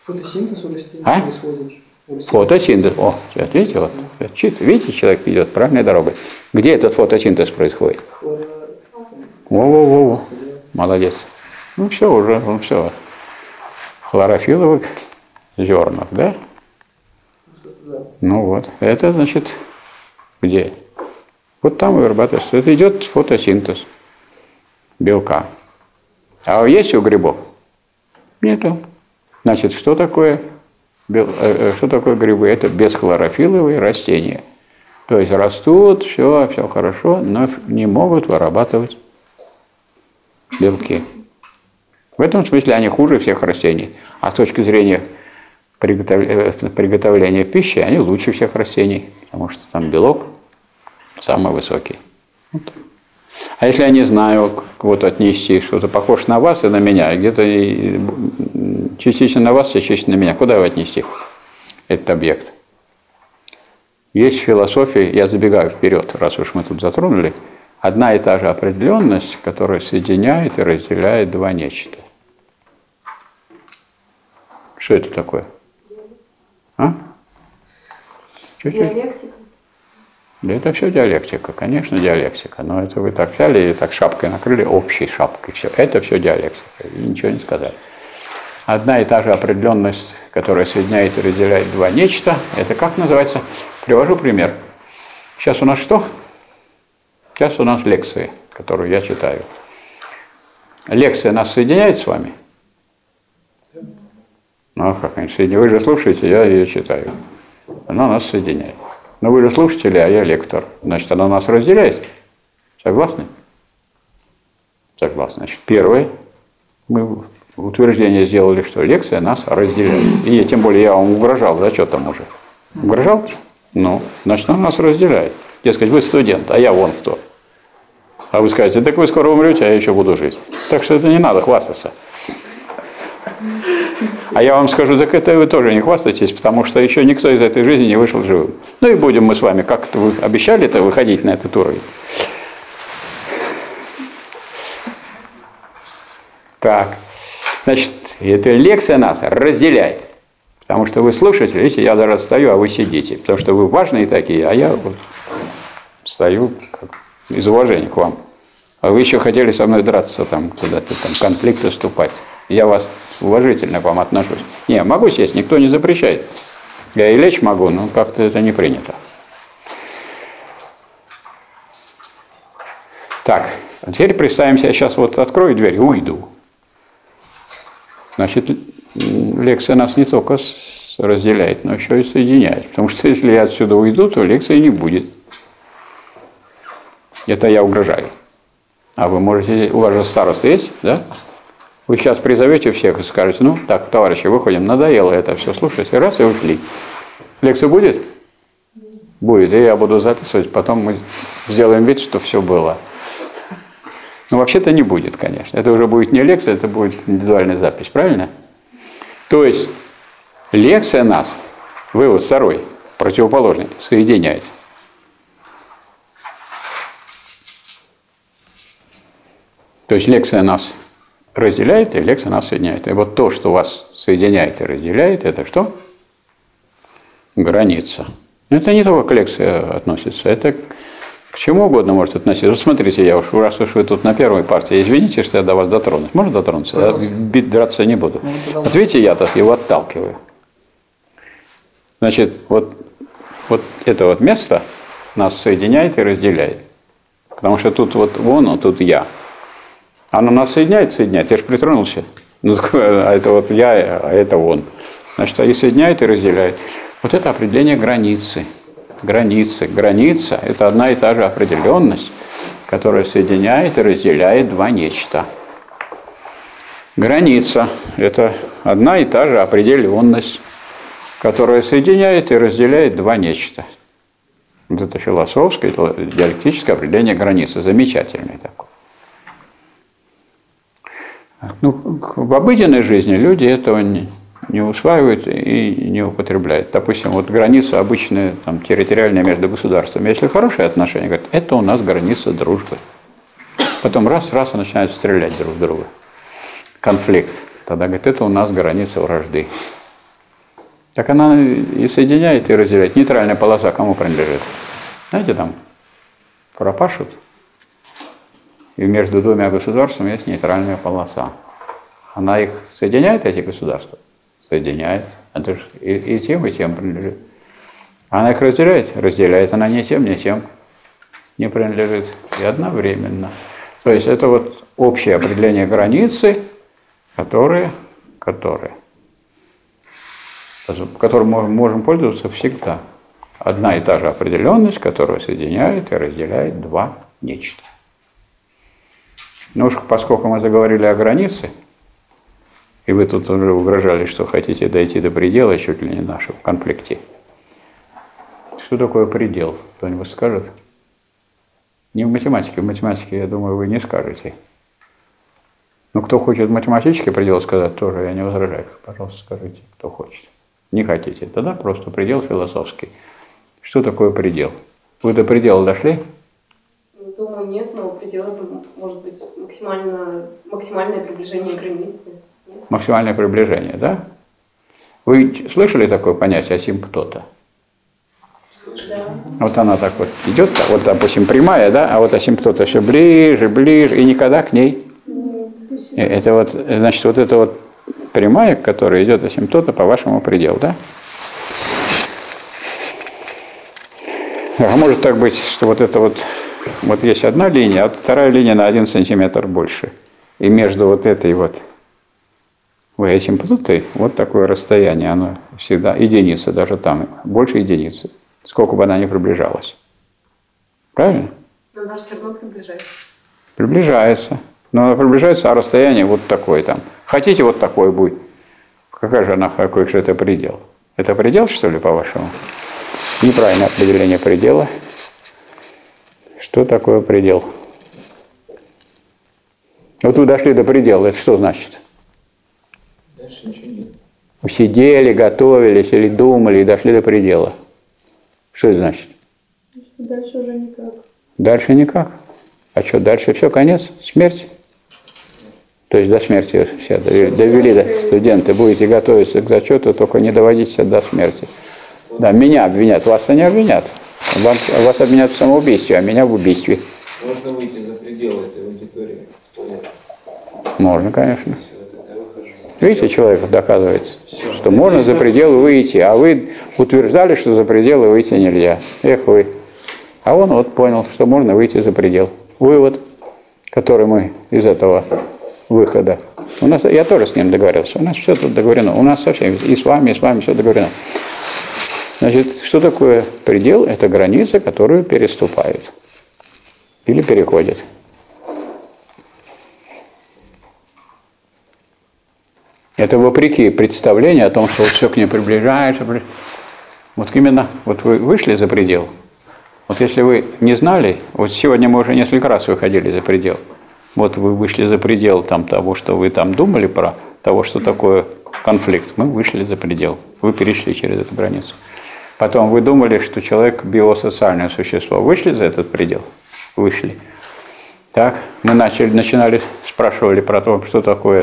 Фотосинтез у растений А? происходит. Фотосинтез. О, видите, вот. Видите, человек идет правильной дорогой. Где этот фотосинтез происходит? Во-во-во. Молодец. Ну все уже, ну все. Хлорофилловых зернах, да? Ну вот. Это значит где? Вот там вырабатывается. Это идет фотосинтез белка. А есть у грибов? Нету. Значит, что такое грибы? Это бесхлорофилловые растения. То есть растут, все хорошо, но не могут вырабатывать белки. В этом смысле они хуже всех растений. А с точки зрения приготовления пищи, они лучше всех растений, потому что там белок самый высокий. Вот. А если я не знаю, вот отнести что-то похоже на вас и на меня, где-то частично на вас, частично на меня, куда его отнести, этот объект? Есть в философии, я забегаю вперед, раз уж мы тут затронули, одна и та же определенность, которая соединяет и разделяет два нечто. Что это такое? А? Диалектика. Да это все диалектика, конечно, диалектика. Но это вы так взяли и так шапкой накрыли, общей шапкой. Все. Это все диалектика. И ничего не сказали. Одна и та же определенность, которая соединяет и разделяет два нечто, это как называется? Привожу пример. Сейчас у нас что? Сейчас у нас лекции, которую я читаю. Лекция нас соединяет с вами? Ну, как они соединяют? Вы же слушаете, я ее читаю. Она нас соединяет. Но вы же слушатели, а я лектор. Значит, она нас разделяет. Согласны? Согласны. Значит, первое, мы утверждение сделали, что лекция нас разделяет. И тем более я вам угрожал зачетом уже. Угрожал? Ну, значит, она нас разделяет. Дескать, вы студент, а я вон кто. А вы скажете, так вы скоро умрете, а я еще буду жить. Так что это не надо хвастаться. А я вам скажу, так это вы тоже не хвастайтесь, потому что еще никто из этой жизни не вышел живым. Ну и будем мы с вами, как-то вы обещали-то выходить на этот уровень. Так, значит, эта лекция нас разделяет. Потому что вы слушаете, видите, я даже стою, а вы сидите. Потому что вы важные такие, а я вот стою из уважения к вам. А вы еще хотели со мной драться, там, куда-то там, конфликты вступать. Я вас уважительно к вам отношусь. Не, могу сесть, никто не запрещает. Я и лечь могу, но как-то это не принято. Так, а теперь представим себе, я сейчас вот открою дверь и уйду. Значит, лекция нас не только разделяет, но еще и соединяет. Потому что если я отсюда уйду, то лекции не будет. Это я угрожаю. А вы можете, у вас же староста есть, да? Вы сейчас призовете всех и скажете, ну, так, товарищи, выходим, надоело это все слушать, и раз, и ушли. Лекция будет? Будет, и я буду записывать, потом мы сделаем вид, что все было. Но вообще-то не будет, конечно. Это уже будет не лекция, это будет индивидуальная запись, правильно? То есть лекция нас, вывод второй, противоположный, соединяет. То есть лекция нас разделяет, и лекция нас соединяет. И вот то, что вас соединяет и разделяет, это что? Граница. Это не только к лекции относится, это к чему угодно может относиться. Вот смотрите, я уж, раз уж вы тут на первой партии, извините, что я до вас дотронусь. Можно дотронуться? Я драться не буду. Вот видите, я так его отталкиваю. Значит, вот это вот место нас соединяет и разделяет. Потому что тут вот он, а тут я. Оно нас соединяет. Я же притронулся. Ну, а это вот я, а это он. Значит, и соединяет, и разделяет. Вот это определение границы. Граница – это одна и та же определенность, которая соединяет и разделяет два нечто. Граница – это одна и та же определенность, которая соединяет и разделяет два нечто. Вот это философское, диалектическое определение границы. Замечательное такое. Ну, в обыденной жизни люди этого не усваивают и не употребляют. Допустим, вот граница обычная, там, территориальная между государствами. Если хорошие отношения, говорят, это у нас граница дружбы. Потом раз и начинают стрелять друг в друга. Конфликт. Тогда говорят, это у нас граница вражды. Так она и соединяет, и разделяет. Нейтральная полоса кому принадлежит? Знаете, там пропашут, и между двумя государствами есть нейтральная полоса. Она их соединяет, эти государства? Соединяет. Это же и тем принадлежит. Она их разделяет? Разделяет. Она ни тем не принадлежит. И одновременно. То есть это вот общее определение границы, которым мы можем пользоваться всегда. Одна и та же определенность, которая соединяет и разделяет два нечто. Ну уж поскольку мы заговорили о границе, и вы тут уже угрожали, что хотите дойти до предела, чуть ли не нашего в конфликте. Что такое предел? Кто-нибудь скажет? Не в математике. В математике, я думаю, вы не скажете. Но кто хочет математический предел сказать, тоже я не возражаю. Пожалуйста, скажите, кто хочет. Не хотите, тогда просто предел философский. Что такое предел? Вы до предела дошли? Думаю, нет, но предел это может быть максимальное приближение границы. Нет? Максимальное приближение, да? Вы слышали такое понятие асимптота? Да. Вот она так вот идет, вот, допустим, прямая, да, а вот асимптота все ближе, и никогда к ней. Это вот, значит, вот это вот прямая, которая идет асимптота по вашему пределу, да? А может так быть, что вот это вот есть одна линия, а вторая линия на 1 сантиметр больше. И между вот этой вот асимптотой вот такое расстояние, оно всегда единица, даже там больше единицы, сколько бы она ни приближалась. Правильно? Но она же все равно приближается. Приближается. Но она приближается, а расстояние вот такое там. Хотите, вот такое будет. Какая же она, какой же это предел? Это предел, что ли, по-вашему? Неправильное определение предела. Что такое предел? Вот вы дошли до предела, это что значит? Дальше ничего нет. Вы сидели, готовились или думали и дошли до предела. Что это значит? Что дальше уже никак. Дальше никак. А что, дальше все, конец? Смерть? То есть до смерти все довели, да, студенты, будете готовиться к зачету, только не доводите себя до смерти. Да, меня обвинят, вас-то не обвинят. Вас обвинят в самоубийстве, а меня в убийстве. Можно выйти за пределы этой аудитории? Можно, конечно. Видите, человек доказывает, что можно за пределы выйти, а вы утверждали, что за пределы выйти нельзя. Эх вы. А он вот понял, что можно выйти за предел. Вывод, который мы из этого выхода. Я тоже с ним договорился. У нас все тут договорено. У нас со всеми, и с вами все договорено. Значит, что такое предел? Это граница, которую переступают или переходят. Это вопреки представлению о том, что вот все к ней приближается. Вот именно, вот вы вышли за предел. Вот если вы не знали, вот сегодня мы уже несколько раз выходили за предел. Вот вы вышли за предел того, что вы там думали про того, что такое конфликт. Мы вышли за предел. Вы перешли через эту границу. Потом вы думали, что человек биосоциальное существо. Вышли за этот предел? Вышли. Так, мы начинали, спрашивали про то, что такое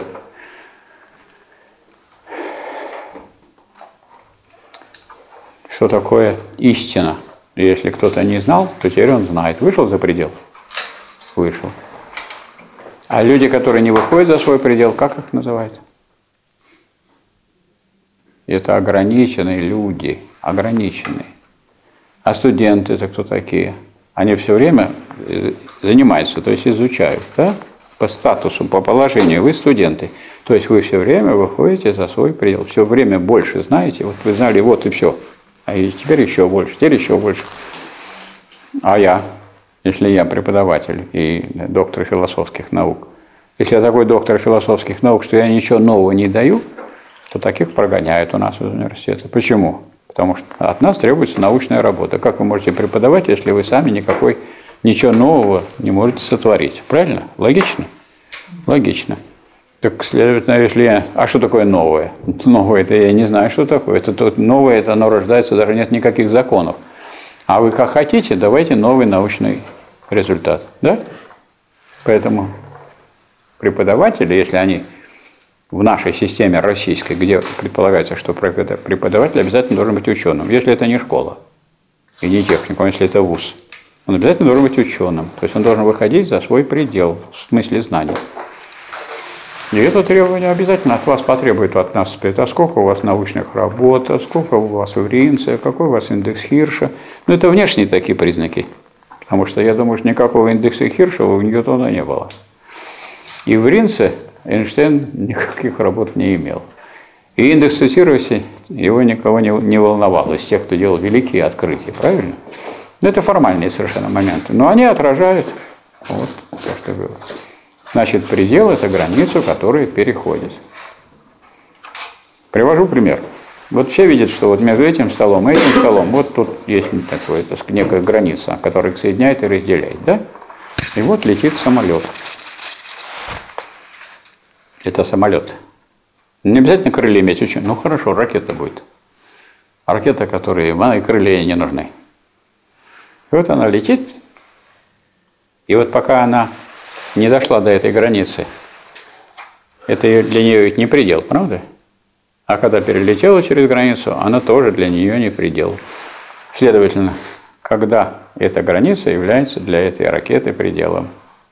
истина. И если кто-то не знал, то теперь он знает. Вышел за предел? Вышел. А люди, которые не выходят за свой предел, как их называют? Это ограниченные люди. Ограниченные. А студенты это кто такие? Они все время занимаются, то есть изучают, да? По статусу, по положению. Вы студенты. То есть вы все время выходите за свой предел. Все время больше знаете. Вот вы знали, вот и все. А и теперь еще больше, теперь еще больше. А я, если я преподаватель и доктор философских наук, если я такой доктор философских наук, что я ничего нового не даю, то таких прогоняют у нас из университета. Почему? Потому что от нас требуется научная работа. Как вы можете преподавать, если вы сами ничего нового не можете сотворить? Правильно? Логично? Логично. Так, следовательно, А что такое новое? Новое это я не знаю, что такое. Новое, оно рождается, даже нет никаких законов. А вы как хотите, давайте новый научный результат. Да? Поэтому преподаватели, если они в нашей системе российской, где предполагается, что преподаватель обязательно должен быть ученым, если это не школа и не техникум, если это вуз, он обязательно должен быть ученым. То есть он должен выходить за свой предел в смысле знаний. И это требование обязательно от вас потребует, от нас спит. А сколько у вас научных работ, а сколько у вас в Ринце, какой у вас индекс Хирша. Ну, это внешние такие признаки. Потому что я думаю, что никакого индекса Хирша у Ньютона не было. И в Ринце Эйнштейн никаких работ не имел. И индекс цитируемости его никого не волновал из тех, кто делал великие открытия, правильно? Ну, это формальные совершенно моменты. Но они отражают вот то, что было. Значит, предел – это границу, которую переходит. Привожу пример. Вот все видят, что вот между этим столом и этим столом, вот тут есть такое, некая граница, которая их соединяет и разделяет, да? И вот летит самолет. Это самолет. Не обязательно крылья иметь очень. Ну хорошо, ракета будет. Ракета, которой и крылья ей не нужны. И вот она летит, и вот пока она не дошла до этой границы, это для нее ведь не предел, правда? А когда перелетела через границу, она тоже для нее не предел. Следовательно, когда эта граница является для этой ракеты пределом?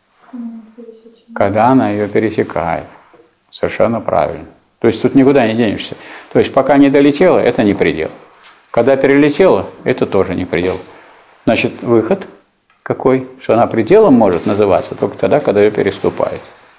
Когда она ее пересекает. Совершенно правильно. То есть тут никуда не денешься. То есть пока не долетела, это не предел. Когда перелетела, это тоже не предел. Значит, выход какой? Что она пределом может называться только тогда, когда ее переступает.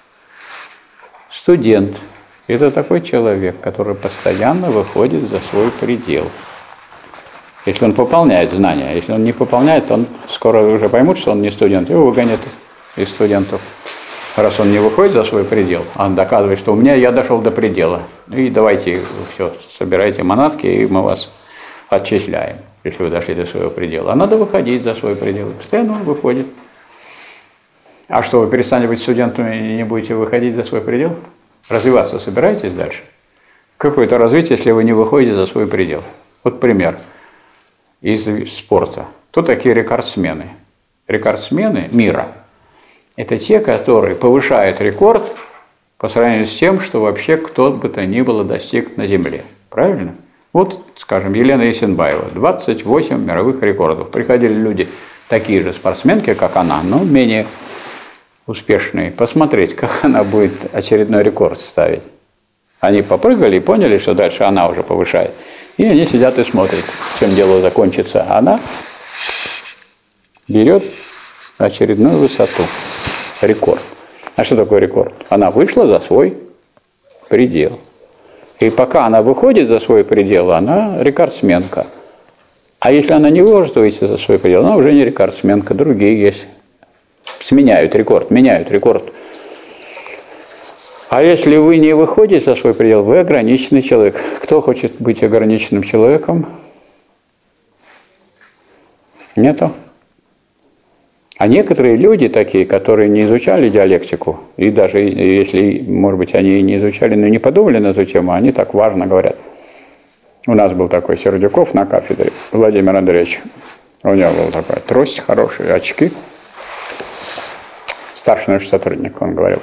Студент – это такой человек, который постоянно выходит за свой предел. Если он пополняет знания, если он не пополняет, он скоро уже поймут, что он не студент, его выгонят из студентов. Раз он не выходит за свой предел, он доказывает, что я дошел до предела. И давайте все, собирайте манатки, и мы вас отчисляем, если вы дошли до своего предела. А надо выходить за свой предел. Постоянно он выходит. А что, вы перестанете быть студентом и не будете выходить за свой предел? Развиваться собираетесь дальше? Какое-то развитие, если вы не выходите за свой предел. Вот пример из спорта. Кто такие рекордсмены? Рекордсмены мира – это те, которые повышают рекорд по сравнению с тем, что вообще кто бы то ни было достиг на Земле. Правильно? Вот, скажем, Елена Есенбаева, 28 мировых рекордов. Приходили люди, такие же спортсменки, как она, но менее успешные, посмотреть, как она будет очередной рекорд ставить. Они попрыгали и поняли, что дальше она уже повышает. И они сидят и смотрят, чем дело закончится. Она берет очередную высоту. Рекорд. А что такое рекорд? Она вышла за свой предел. И пока она выходит за свой предел, она рекордсменка. А если она не может выйти за свой предел, она уже не рекордсменка, другие есть. Меняют рекорд. А если вы не выходите за свой предел, вы ограниченный человек. Кто хочет быть ограниченным человеком? Нету. А некоторые люди такие, которые не изучали диалектику, и даже если, может быть, они и не изучали, но не подумали на эту тему, они так важно говорят. У нас был такой Сердюков на кафедре, Владимир Андреевич. У него была такая трость, хорошие очки. Старший научный сотрудник, он говорил: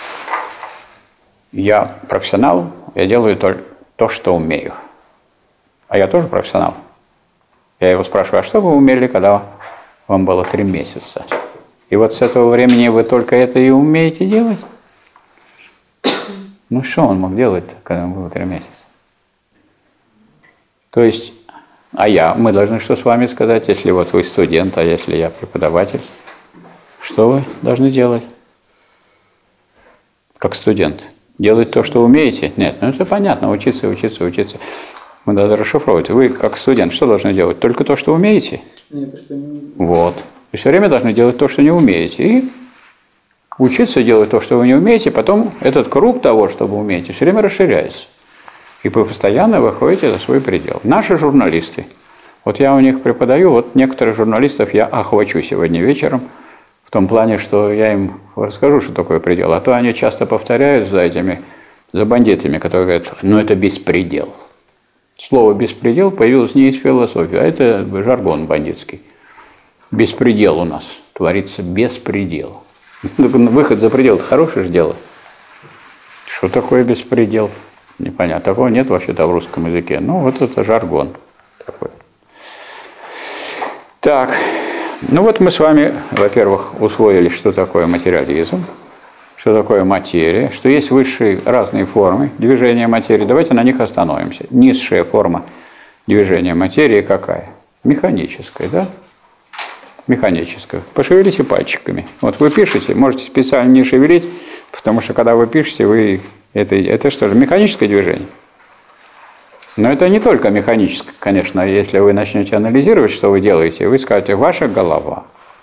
я профессионал, я делаю то, что умею. А я тоже профессионал. Я его спрашиваю: а что вы умели, когда вам было 3 месяца? И вот с этого времени вы только это и умеете делать? Ну что он мог делать, когда ему было 3 месяца? То есть, мы должны что с вами сказать, если вот вы студент, а если я преподаватель? Что вы должны делать? Как студент. Делать то, что умеете? Нет, это понятно, учиться. Мы надо расшифровывать. Вы, как студент, что должны делать? Только то, что умеете? Нет, то, что не умеете. Вот. И все время должны делать то, что не умеете. И учиться делать то, что вы не умеете, потом этот круг того, что вы умеете, все время расширяется. И вы постоянно выходите за свой предел. Наши журналисты, вот я у них преподаю, вот некоторых журналистов я охвачу сегодня вечером, в том плане, что я им расскажу, что такое предел. А то они часто повторяют за бандитами, которые говорят: это беспредел. Слово «беспредел» появилось не из философии, а это жаргон бандитский. Беспредел у нас творится, беспредел. Выход за предел – это хорошее же дело. Что такое беспредел? Непонятно. Такого нет вообще-то в русском языке. Ну, вот это жаргон такой. Так, ну вот мы с вами, во-первых, усвоили, что такое материализм, что такое материя, что есть высшие разные формы движения материи. Давайте на них остановимся. Низшая форма движения материи какая? Механическая, да? Механическая. Пошевелите пальчиками. Вот вы пишете, можете специально не шевелить, потому что когда вы пишете, вы это что же, механическое движение? Но это не только механическое, конечно. Если вы начнете анализировать, что вы делаете, вы скажете, ваша голова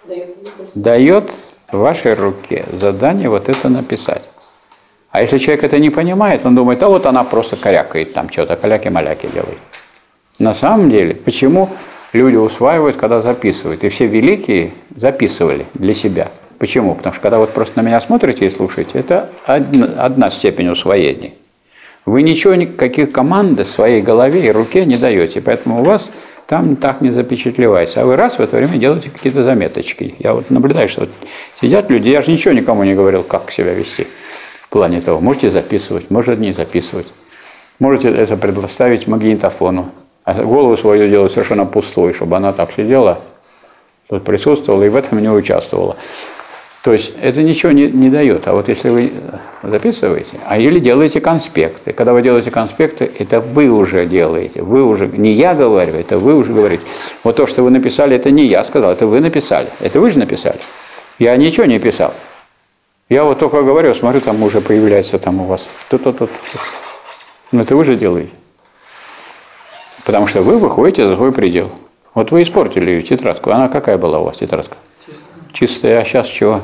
дает вашей руке задание вот это написать. А если человек это не понимает, он думает, а вот она просто корякает там что-то, каляки-маляки делает. На самом деле, почему люди усваивают, когда записывают? И все великие записывали для себя. Почему? Потому что когда вот просто на меня смотрите и слушаете, это одна степень усвоения. Вы ничего, никаких команд в своей голове и руке не даете, поэтому у вас там так не запечатлевается. А вы раз в это время делаете какие-то заметочки. Я вот наблюдаю, что вот сидят люди, я же ничего никому не говорил, как себя вести в плане того. Можете записывать, можете не записывать. Можете это предоставить магнитофону. А голову свою делать совершенно пустой, чтобы она так сидела, тут присутствовала и в этом не участвовала. То есть это ничего не дает. А вот если вы записываете, или делаете конспекты. Когда вы делаете конспекты, это вы уже делаете. Вы уже, не я говорю, это вы уже говорите. Вот то, что вы написали, это не я сказал, это вы написали. Это вы же написали. Я ничего не писал. Я вот только говорю, смотрю, там уже появляется там у вас тут. Но это вы же делаете. Потому что вы выходите за свой предел. Вот вы испортили ее тетрадку. Она какая была у вас тетрадка? Чистая, а сейчас чего?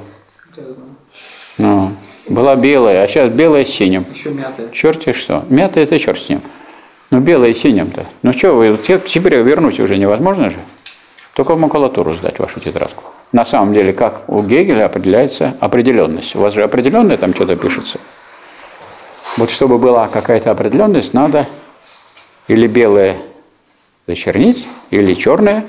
Ну, была белая, а сейчас белая с синим. Еще мятая. Черт что. Мятая это черт с ним. Но белая с синим-то. Ну что вы, теперь вернуть уже невозможно же. Только в макулатуру сдать вашу тетрадку. На самом деле, как у Гегеля определяется определенность. У вас же определенное там что-то пишется. Вот чтобы была какая-то определенность, надо или белое зачернить, или черное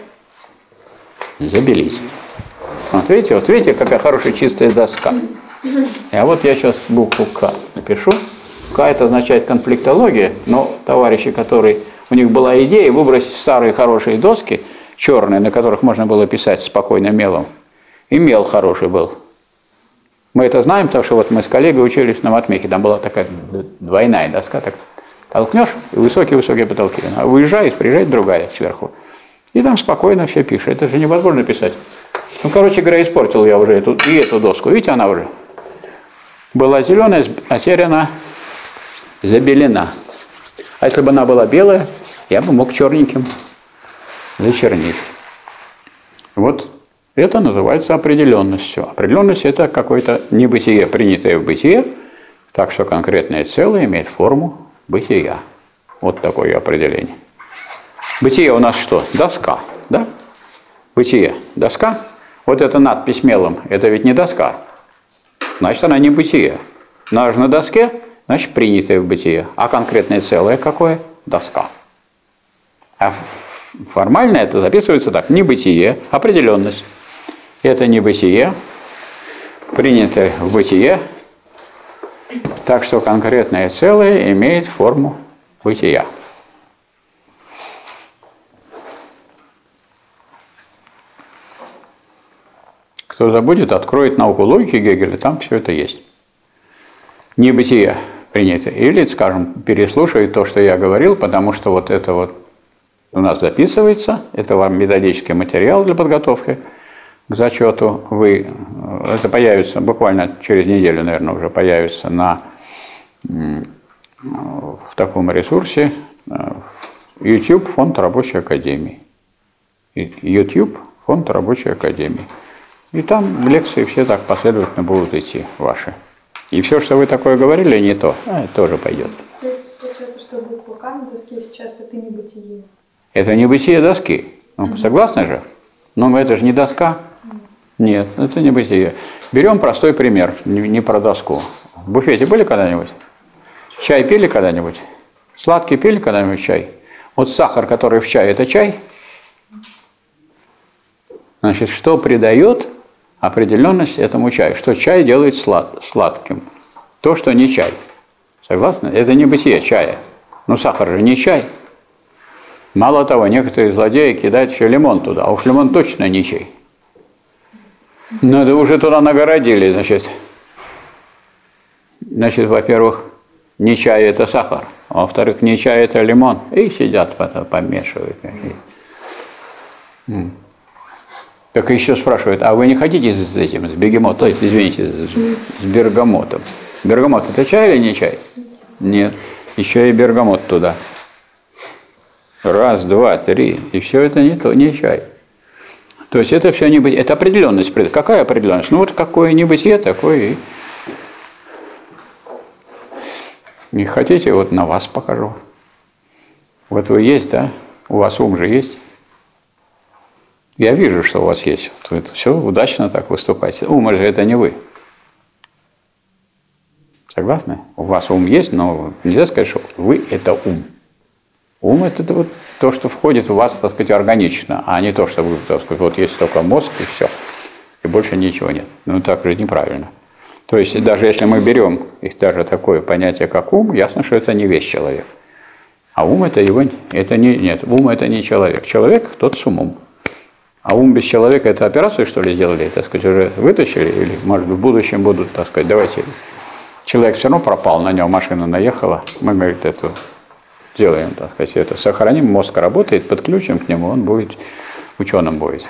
забелить. Вот видите, какая хорошая чистая доска. А вот я сейчас букву К напишу. К это означает конфликтология, но товарищи, которые, у них была идея выбросить старые хорошие доски, черные, на которых можно было писать спокойно мелом. И мел хороший был. Мы это знаем, потому что вот мы с коллегой учились на матмехе, там была такая двойная доска, так толкнешь, и высокие-высокие потолки. А выезжает, приезжает другая сверху. И там спокойно все пишет. Это же невозможно писать. Ну, короче говоря, испортил я уже эту доску. Видите, она уже была зеленая, а теперь она забелена. А если бы она была белая, я бы мог черненьким зачернить. Вот это называется определенностью. Определенность – это какое-то небытие, принятое в бытие, так что конкретное целое имеет форму бытия. Вот такое определение. Бытие у нас что? Доска, да? Бытие – доска. Вот эта надпись мелом – это ведь не доска. Значит, она не бытие. Она же на доске, значит, принятое в бытие. А конкретное целое какое? Доска. А формально это записывается так. Небытие, определенность. Это небытие, принятое в бытие. Так что конкретное целое имеет форму бытия. Кто забудет, откроет науку логики Гегеля, там все это есть. Небытие принято. Или, скажем, переслушает то, что я говорил, потому что вот это вот у нас записывается, это вам методический материал для подготовки к зачету. Это появится буквально через неделю, наверное, уже появится в таком ресурсе YouTube фонд Рабочей Академии. YouTube фонд Рабочей Академии. И там лекции все так последовательно будут идти ваши. И все, что вы такое говорили, не то, тоже пойдет. То есть получается, что буква К на доске сейчас это не бытие? Это не бытие доски. Ну, согласны же? Но это же не доска. Нет, это не бытие. Берем простой пример, не про доску. В буфете были когда-нибудь? Чай пили когда-нибудь? Сладкий пили когда-нибудь чай? Вот сахар, который в чае, это чай? Значит, что придает определенность этому чаю? Что чай делает сладким? То, что не чай. Согласны? Это не бытие чая. Ну, сахар же не чай. Мало того, некоторые злодеи кидают еще лимон туда, а уж лимон точно не чай. Но это уже туда нагородили, значит, во-первых, не чай это сахар, а во-вторых, не чай это лимон. И сидят потом, помешивают. Так еще спрашивают, а вы не хотите с этим, с бегемотом, то есть, извините, с бергамотом? Бергамот это чай или не чай? Нет. Еще и бергамот туда. Раз, два, три. И все это не чай. То есть это все не быть. Это определенность. Какая определенность? Ну вот какое небытие, такое и. Не хотите, вот на вас покажу. Вот вы есть, да? У вас ум же есть. Я вижу, что у вас есть. Вот это все удачно так выступаете. Ум же это не вы. Согласны? У вас ум есть, но нельзя сказать, что вы это ум. Ум это вот то, что входит в вас, так сказать, органично, а не то, что вы, так сказать, вот есть только мозг и все. И больше ничего нет. Ну так же неправильно. То есть даже если мы берем их даже такое понятие, как ум, ясно, что это не весь человек. А ум это его, это не, нет, ум это не человек. Человек тот с умом. А ум без человека это операцию, что ли, сделали, так сказать, уже вытащили, или, может, в будущем будут, так сказать, давайте. Человек все равно пропал, на него машина наехала, мы, говорит, это делаем, так сказать, это сохраним, мозг работает, подключим к нему, он будет, ученым будет.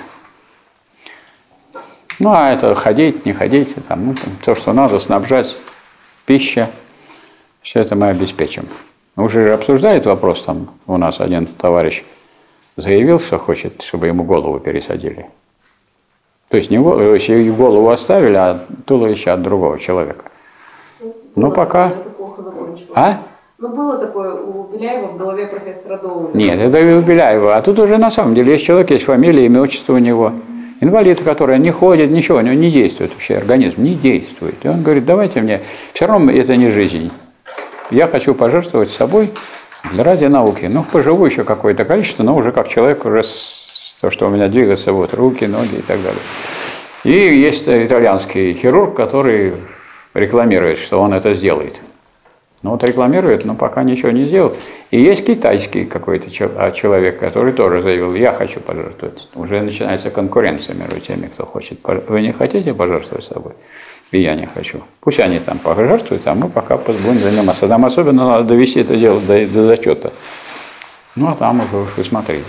Ну, а это ходить, не ходить, там, ну, там, то, что надо, снабжать, пища, все это мы обеспечим. Уже обсуждает вопрос, там, у нас один товарищ заявил, что хочет, чтобы ему голову пересадили. То есть не голову оставили, а туловище от другого человека. Ну, пока. Это плохо закончилось. А? Ну, было такое у Беляева в голове профессора Доуэна. Нет, это у Беляева. А тут уже на самом деле есть человек, есть фамилия, имя, отчество у него. Инвалид, который не ходит, ничего, у него не действует вообще, организм не действует. И он говорит, давайте мне, все равно это не жизнь. Я хочу пожертвовать собой ради науки. Ну, поживу еще какое-то количество, но уже как человек, уже то, что у меня двигаются, вот, руки, ноги и так далее. И есть итальянский хирург, который рекламирует, что он это сделает. Ну вот рекламирует, но пока ничего не сделал. И есть китайский какой-то человек, который тоже заявил, я хочу пожертвовать. Уже начинается конкуренция между теми, кто хочет. Вы не хотите пожертвовать собой? И я не хочу. Пусть они там пожертвуют, а мы пока будем заниматься. Нам особенно надо довести это дело до зачета. Ну а там уже вы смотрите.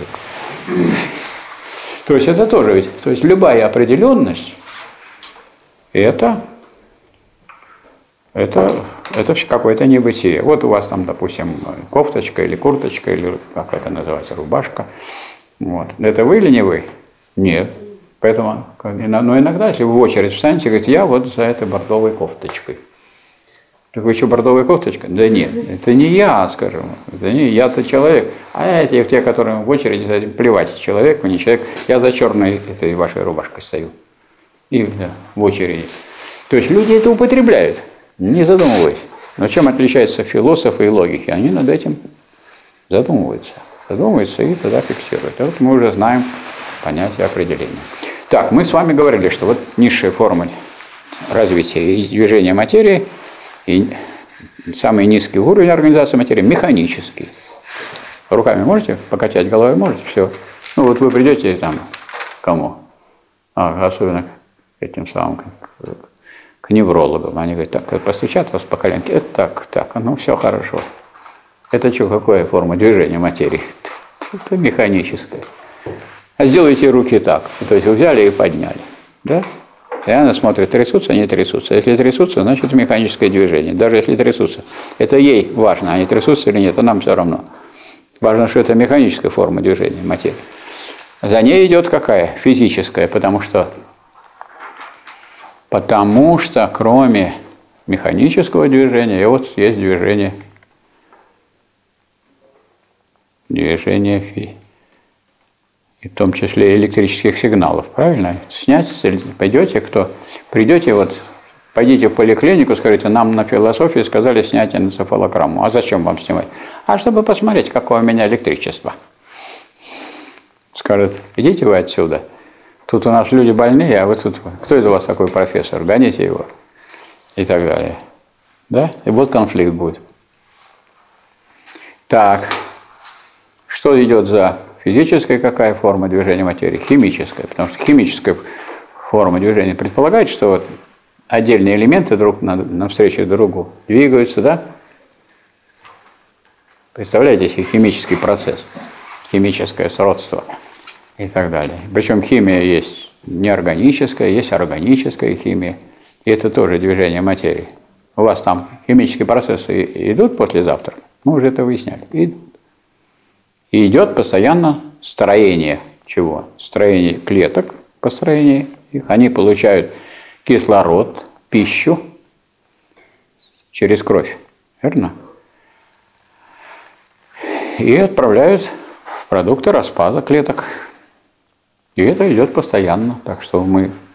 То есть это тоже ведь, то есть любая определенность, это какое-то небытие. Вот у вас там, допустим, кофточка или курточка, или как это называется, рубашка. Вот. Это вы или не вы? Нет. Поэтому, но иногда, если вы в очередь встанете, говорите, я вот за этой бордовой кофточкой. Так вы что, бордовая кофточка? Да нет, это не я, скажем. Это не я-то человек. А эти, те, которые в очереди, плевать, человек, вы не человек. Я за черной этой вашей рубашкой стою. И да, в очереди. То есть люди это употребляют. Не задумываясь. Но чем отличаются философы и логики? Они над этим задумываются. Задумываются и тогда фиксируют. Вот мы уже знаем понятие определения. Так, мы с вами говорили, что вот низшие формы развития и движения материи, и самый низкий уровень организации материи механический. Руками можете покачать, головой можете, все. Ну вот вы придете там к кому? Особенно к этим самым, к неврологам. Они говорят, так, постучат вас по коленке, это так, ну все хорошо. Это что, какая форма движения материи? Это механическая. А сделайте руки так. То есть вы взяли и подняли. Да? И она смотрит, трясутся, не трясутся. Если трясутся, значит механическое движение. Даже если трясутся. Это ей важно, они трясутся или нет, а нам все равно. Важно, что это механическая форма движения материи. За ней идет какая? Физическая, потому что кроме механического движения, вот есть движение и в том числе электрических сигналов, правильно? Снять, придете, вот, пойдите в поликлинику, скажите, нам на философии сказали снять энцефалограмму. А зачем вам снимать? А чтобы посмотреть, какое у меня электричество. Скажет, идите вы отсюда. Тут у нас люди больные, а вы тут, кто это у вас такой профессор? Гоните его. И так далее. Да? И вот конфликт будет. Так, что идет за физической, какая форма движения материи? Химическая, потому что химическая форма движения предполагает, что вот отдельные элементы друг навстречу другу двигаются, да? Представляете себе химический процесс, химическое сродство и так далее. Причем химия есть неорганическая, есть органическая химия, и это тоже движение материи. У вас там химические процессы идут после завтрака? Мы уже это выясняли. И идет постоянно строение чего? Строение клеток, построение их. Они получают кислород, пищу через кровь. Верно? И отправляют в продукты распада клеток. И это идет постоянно. Так что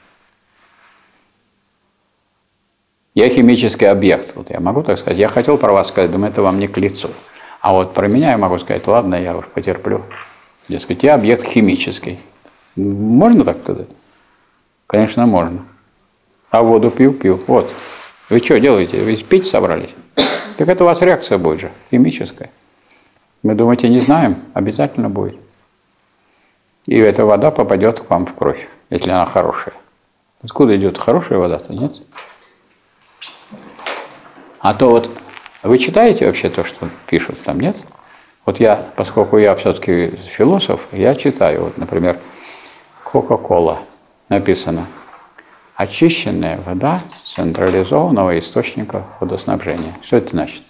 Я химический объект. Вот я могу так сказать. Я хотел про вас сказать, думаю, это вам не к лицу. А вот про меня я могу сказать, ладно, я уж потерплю. Дескать, я объект химический. Можно так сказать? Конечно, можно. А воду пью. Вот. Вы что делаете? Вы пить собрались? Так это у вас реакция будет же, химическая. Вы думаете, не знаем? Обязательно будет. И эта вода попадет к вам в кровь, если она хорошая. Откуда идет хорошая вода-то, нет? А то вот вы читаете вообще то, что пишут там, нет? Вот я, поскольку я все-таки философ, я читаю. Вот, например, Кока-кола написано. Очищенная вода централизованного источника водоснабжения. Что это значит?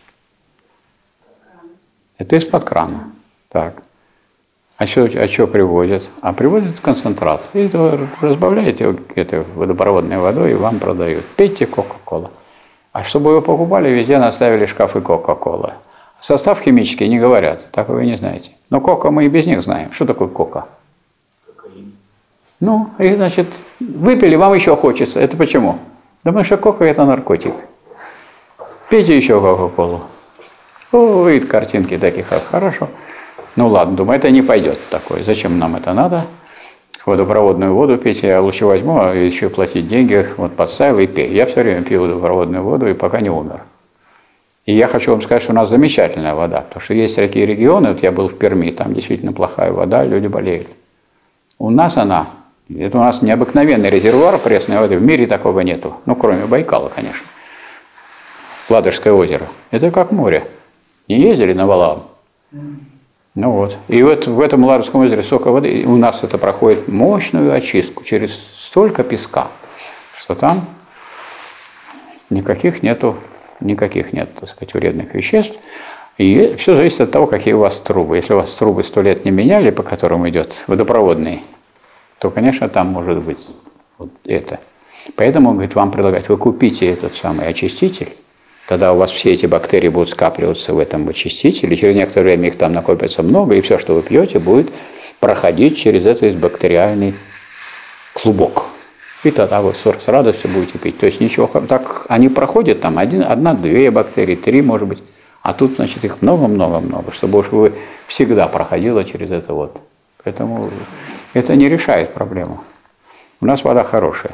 Это из-под крана. Так. А что приводят? А приводят концентрат. И это разбавляете этой водопроводной водой и вам продают. Пейте Кока-кола. А чтобы вы покупали, везде наставили шкафы Кока-кола. Состав химический не говорят, так вы не знаете. Но кока мы и без них знаем. Что такое кока? Кокаин. Ну, и значит, выпили, вам еще хочется. Это почему? Потому что кока – это наркотик. Пейте еще Кока-колу. О, вид картинки таких, хорошо. Ну ладно, думаю, это не пойдет такое. Зачем нам это надо? Водопроводную воду пить, я лучше возьму, а еще платить деньги, вот подставил и пей. Я все время пью водопроводную воду и пока не умер. И я хочу вам сказать, что у нас замечательная вода, потому что есть такие регионы, вот я был в Перми, там действительно плохая вода, люди болеют. У нас это у нас необыкновенный резервуар пресной воды, в мире такого нету, ну кроме Байкала, конечно. Ладожское озеро, это как море. Не ездили на Валаам? Ну вот. И вот в этом Ладожском озере столько воды, и у нас это проходит мощную очистку через столько песка, что там никаких нет, так сказать, вредных веществ. И все зависит от того, какие у вас трубы. Если у вас трубы 100 лет не меняли, по которым идет водопроводный, то, конечно, там может быть вот это. Поэтому, говорит, вам предлагают, вы купите этот самый очиститель, тогда у вас все эти бактерии будут скапливаться в этом очистителе, через некоторое время их там накопится много, и все, что вы пьете, будет проходить через этот бактериальный клубок. И тогда вы с радостью будете пить. То есть ничего, так они проходят там одна-две бактерии, 3, может быть, а тут, значит, их много-много-много, чтобы уж вы всегда проходило через это вот. Поэтому это не решает проблему. У нас вода хорошая.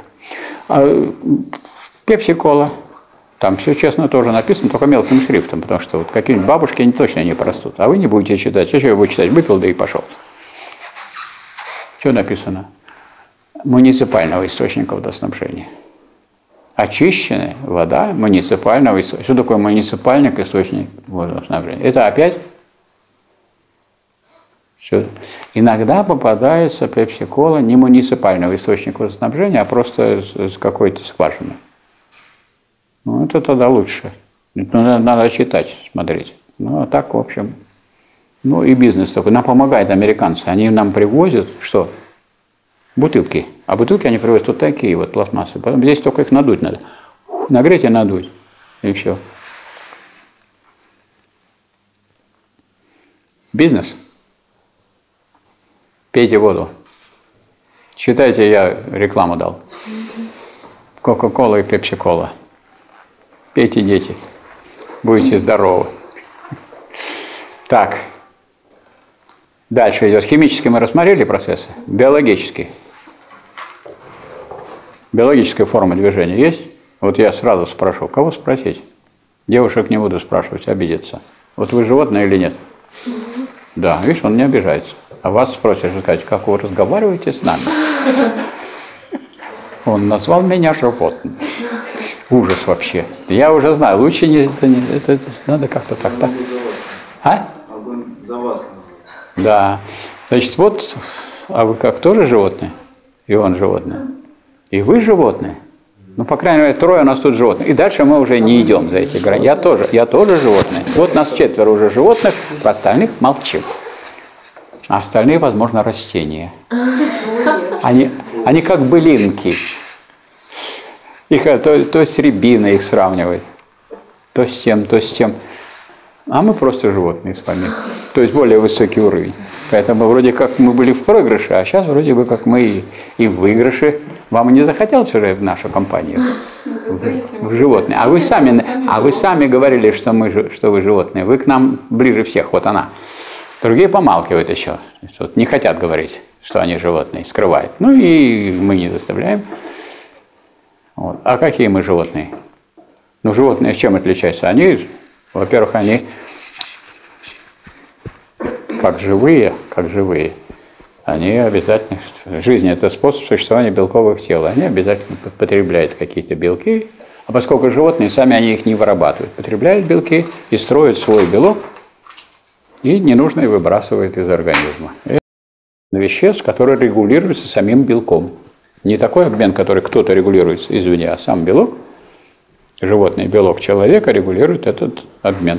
Пепси-кола. Там все честно тоже написано, только мелким шрифтом, потому что вот какие-нибудь бабушки они точно не простут. А вы не будете читать. Что вы будете читать? Выпил, да и пошел. Что написано? Муниципального источника водоснабжения. Очищенная вода муниципального источника. Что такое муниципальный источник водоснабжения? Это опять? Все. Иногда попадается пепси-кола не муниципального источника водоснабжения, а просто с какой-то скважины. Ну, это тогда лучше. Это надо читать, смотреть. Ну, а так, в общем, ну и бизнес такой. Нам помогают американцы. Они нам привозят, что? Бутылки. А бутылки они привозят вот такие вот пластмассы. Потом здесь только их надуть надо. Нагреть и надуть. И все. Бизнес. Пейте воду. Считайте, я рекламу дал. Кока-кола и пепси-кола. Пейте, дети. Будете здоровы. Так. Дальше идет. Химически мы рассмотрели процессы. Биологический. Биологическая форма движения есть? Вот я сразу спрошу. Кого спросить? Девушек не буду спрашивать, обидятся. Вот вы животное или нет? Да, видишь, он не обижается. А вас спросят, сказать, как вы разговариваете с нами? Он назвал меня животным. Ужас вообще. Я уже знаю, лучше не, это надо как-то так. А? Огонь за вас. Да. Значит, вот, а вы как, тоже животные? И он животное. И вы животные. Ну, по крайней мере, трое у нас тут животных. И дальше мы уже не идем за эти грани. Я тоже животное. Вот нас 4 уже животных, про остальных молчим. А остальные, возможно, растения. Они как былинки. Их то с рябиной их сравнивают, то с тем, то с тем. А мы просто животные с вами. То есть более высокий уровень. Поэтому вроде как мы были в проигрыше, а сейчас вроде бы как мы и в выигрыше. Вам не захотелось уже в нашу компанию? В животные. А вы сами говорили, что вы животные. Вы к нам ближе всех, вот она. Другие помалкивают еще. Тут не хотят говорить, что они животные, скрывают. Ну и мы не заставляем. Вот. А какие мы животные? Ну, животные чем отличаются? Они, во-первых, они как живые. Они обязательно... Жизнь – это способ существования белковых тел. Они обязательно потребляют какие-то белки. А поскольку животные, сами они их не вырабатывают. Потребляют белки и строят свой белок. И ненужное выбрасывают из организма. Это веществ, которые регулируются самим белком. Не такой обмен, который кто-то регулирует извне, а сам белок, животный белок человека регулирует этот обмен.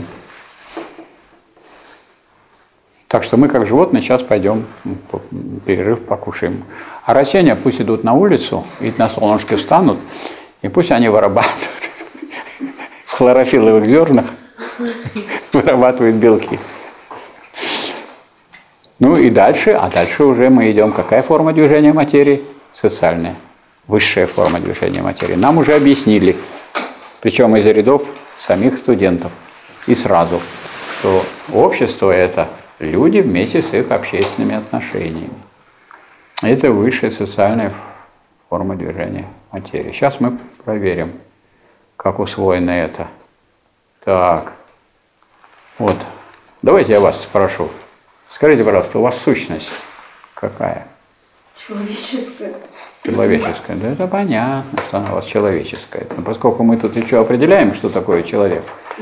Так что мы, как животные, сейчас пойдем перерыв покушаем. А растения пусть идут на улицу и на солнышке встанут, и пусть они вырабатывают в хлорофилловых зернах, вырабатывают белки. Ну и дальше, а дальше уже мы идем. Какая форма движения материи? Социальная, высшая форма движения материи. Нам уже объяснили, причем из рядов самих студентов, и сразу, что общество – это люди вместе с их общественными отношениями. Это высшая социальная форма движения материи. Сейчас мы проверим, как усвоено это. Так, вот, давайте я вас спрошу. Скажите, пожалуйста, у вас сущность какая? Человеческое. Человеческая. Да это понятно, что она у вас человеческая. Но поскольку мы тут еще определяем, что такое человек.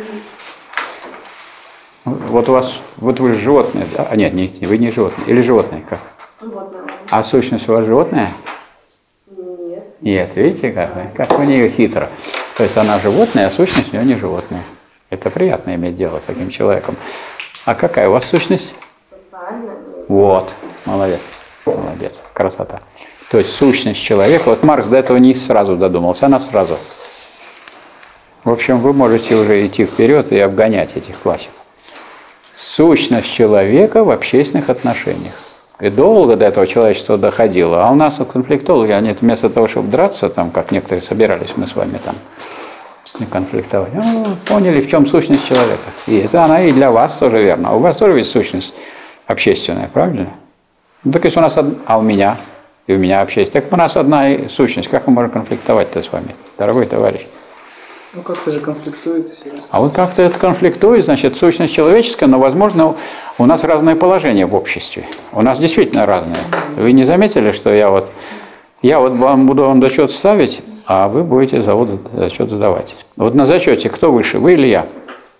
Вот у вас, вот вы животное, да? А нет, вы не животное. Или животное как? Животное. А сущность у вас животное? Нет. Нет, видите, как у нее хитро. То есть она животное, а сущность у нее не животное. Это приятно иметь дело с таким человеком. А какая у вас сущность? Социальное. Вот, молодец. Молодец, красота. То есть сущность человека, вот Маркс до этого не сразу додумался, она сразу. В общем, вы можете уже идти вперед и обгонять этих классиков. Сущность человека в общественных отношениях. И долго до этого человечество доходило. А у нас конфликтологи, они вместо того, чтобы драться, там, как некоторые собирались, мы с вами там конфликтовать, поняли, в чем сущность человека. И это она и для вас тоже верна. А у вас тоже ведь сущность общественная, правильно? Ну, так если у нас одна, а у меня, и у меня общественная, так у нас одна сущность, как мы можем конфликтовать-то с вами, дорогой товарищ? Ну как-то же конфликтует. А вот как-то это конфликтует, значит, сущность человеческая, но, возможно, у нас разное положение в обществе. У нас действительно разное. Вы не заметили, что я вот буду вам зачет ставить, а вы будете зачет задавать. Вот на зачете кто выше, вы или я?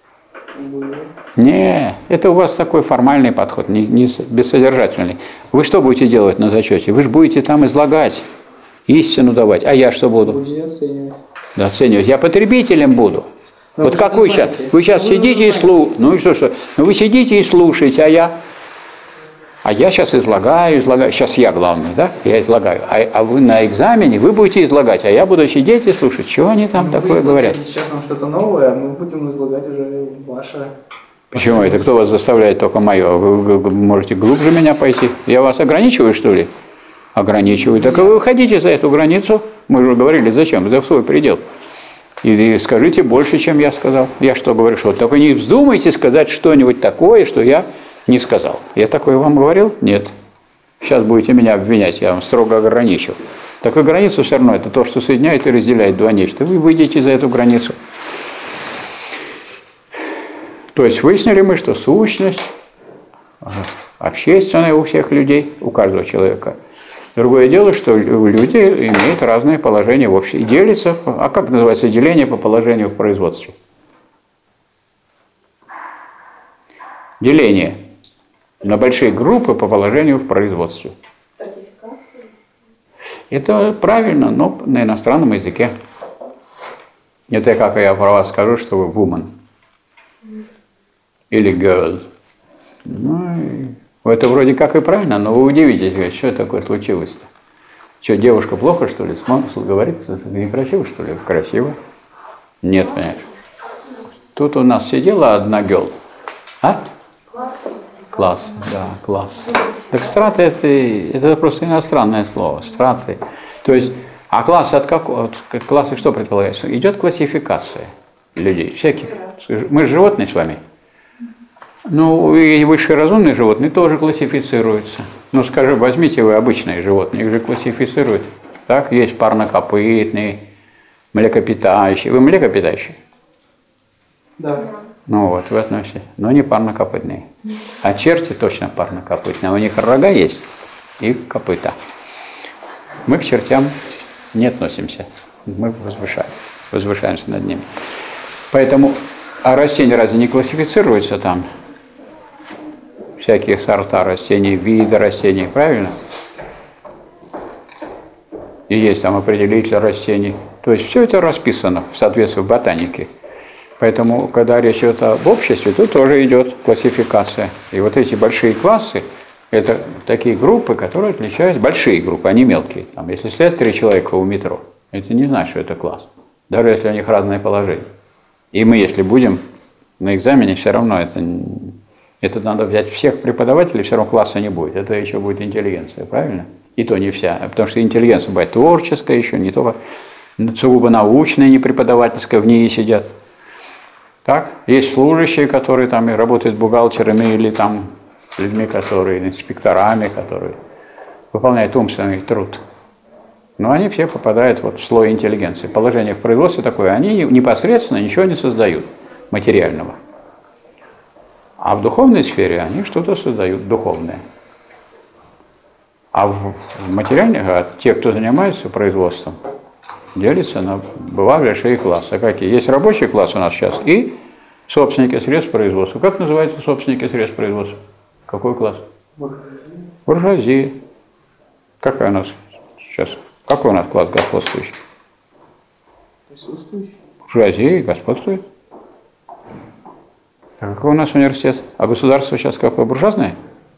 Не, это у вас такой формальный подход, не бессодержательный. Вы что будете делать на зачете? Вы же будете там излагать, истину давать. А я что буду? Будете оценивать. Да, оценивать. Я потребителем буду. Но вот как вы сейчас? Вы сейчас сидите и слушаете. Ну и что? Ну вы сидите и слушаете, а я сейчас излагаю. Сейчас я главный, да? Я излагаю. А вы на экзамене, вы будете излагать, а я буду сидеть и слушать. Чего они там такое говорят? Сейчас нам что-то новое, а мы будем излагать уже ваше. Почему это? Кто вас заставляет только мое? Вы можете глубже меня пойти. Я вас ограничиваю, что ли? Ограничиваю. Так вы выходите за эту границу. Мы уже говорили, зачем? За свой предел. И скажите больше, чем я сказал. Я что говорю? Что только не вздумайте сказать что-нибудь такое, что я не сказал. Я такое вам говорил? Нет. Сейчас будете меня обвинять, я вам строго ограничил. Так и границу все равно, это то, что соединяет и разделяет два нечто. Вы выйдете за эту границу. То есть выяснили мы, что сущность общественное у всех людей, у каждого человека. Другое дело, что люди имеют разные положения в обществе. И делятся, а как называется деление по положению в производстве? Деление на большие группы по положению в производстве. Стратификация. Это правильно, но на иностранном языке. Это как я про вас скажу, что вы woman. Или girl. Ну, это вроде как и правильно, но вы удивитесь, что такое случилось-то. Что, девушка плохо, что ли? Говорит, некрасиво, что ли? Красиво. Нет, понимаешь. Тут у нас сидела одна girl. А? Класс, да, класс. Так страты это просто иностранное слово. Страты. То есть, а класс от какого? Классы что предполагается? Идет классификация людей, всяких. Мы же животные с вами. Ну, и высшие разумные животные тоже классифицируются. Ну, скажи, возьмите вы обычные животные, их же классифицируют. Так, есть парнокопытные, млекопитающие. Вы млекопитающие? Да. Ну вот, вы относитесь. Но не парнокопытные. А черти точно парнокопытные. У них рога есть и копыта. Мы к чертям не относимся. Мы возвышаемся над ними. Поэтому, а растения разве не классифицируются там? Всякие сорта растений, виды растений, правильно? И есть там определитель растений. То есть все это расписано в соответствии в ботанике. Поэтому, когда речь идет об обществе, тут тоже идет классификация. И вот эти большие классы, это такие группы, которые отличаются, большие группы, а не мелкие. Там, если стоят 3 человека у метро, это не значит, что это класс. Даже если у них разное положение. И мы, если будем на экзамене, все равно это надо взять всех преподавателей, все равно класса не будет. Это еще будет интеллигенция, правильно? И то не вся. Потому что интеллигенция бывает творческая еще, не только сугубо научная, не преподавательская, в ней сидят. Так? Есть служащие, которые там и работают бухгалтерами или там людьми, которые инспекторами, которые выполняют умственный труд. Но они все попадают вот в слой интеллигенции. Положение в производстве такое, они непосредственно ничего не создают материального. А в духовной сфере они что-то создают духовное. А в материальных, те, кто занимается производством, делятся на большие классы. Какие? Есть рабочий класс у нас сейчас и собственники средств производства. Как называются собственники средств производства? Какой класс? Буржуазия. Какая у нас сейчас? Какой у нас класс господствующий? Присутствующий. Буржуазия господствует. А какой у нас университет? А государство сейчас какое? Буржуазное?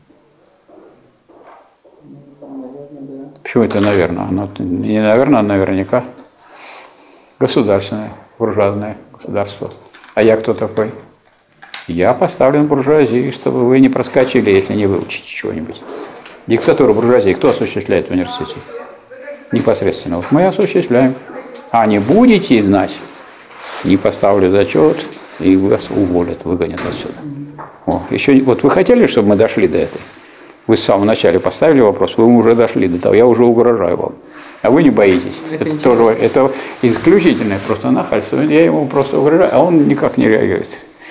Наверное, да. Почему это наверное? Оно не наверное, а наверняка. Государственное, буржуазное государство. А я кто такой? Я поставлен буржуазией, чтобы вы не проскочили, если не выучите чего-нибудь. Диктатуру буржуазии кто осуществляет в университете? Непосредственно. Вот мы осуществляем. А не будете знать, не поставлю зачет, и вас уволят, выгонят отсюда. О, еще, вот вы хотели, чтобы мы дошли до этой? Вы с самого начала поставили вопрос, вы уже дошли до того, я уже угрожаю вам. А вы не боитесь. Это исключительное просто нахальство. Я ему просто угрожаю, а он никак не реагирует.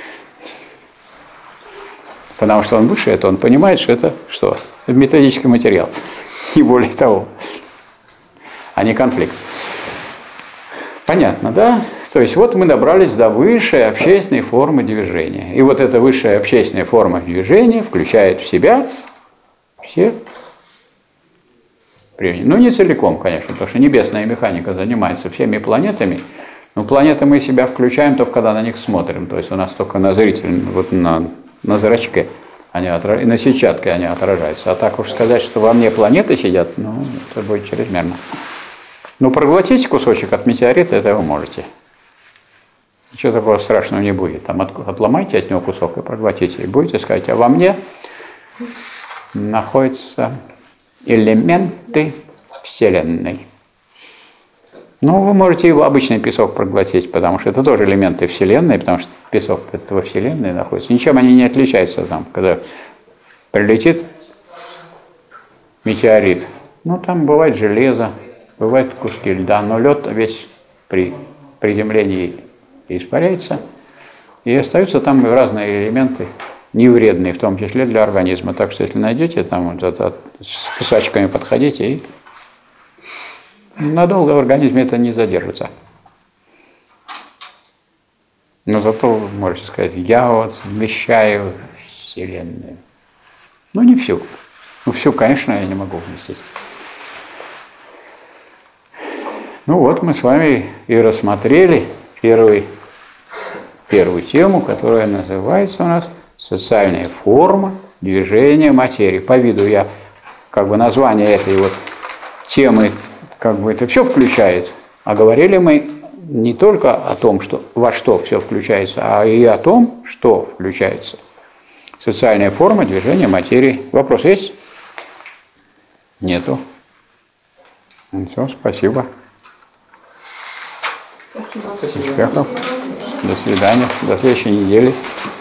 Потому что он выше это, он понимает, что это что? Это методический материал. Не более того. А не конфликт. Понятно, да? То есть вот мы добрались до высшей общественной формы движения. И вот эта высшая общественная форма движения включает в себя все применения. Ну, не целиком, конечно, потому что небесная механика занимается всеми планетами. Но планеты мы себя включаем только когда на них смотрим. То есть у нас только на зрительном, вот на зрачке, они на сетчатке они отражаются. А так уж сказать, что во мне планеты сидят, ну, это будет чрезмерно. Но проглотить кусочек от метеорита, это вы можете. Ничего такого страшного не будет. Там отломайте от него кусок и проглотите. И будете сказать, а во мне находятся элементы Вселенной. Ну, вы можете его обычный песок проглотить, потому что это тоже элементы Вселенной, потому что песок во Вселенной находится. Ничем они не отличаются там, когда прилетит метеорит. Ну, там бывает железо, бывают куски льда, но лед весь при приземлении испаряется, и остаются там разные элементы не вредные, в том числе для организма. Так что если найдете, там вот это, с кусачками подходите, и надолго в организме это не задержится. Но зато вы можете сказать, я вот вмещаю Вселенную. Ну, не всю. Ну, всю, конечно, я не могу вместить. Ну вот, мы с вами и рассмотрели первую тему, которая называется у нас «Социальная форма движения материи». По виду я, название этой вот темы, это все включает. А говорили мы не только о том, во что все включается, а и о том, что включается. Социальная форма движения материи. Вопрос есть? Нету. Все, спасибо. Спасибо. Успехов. До свидания. До следующей недели.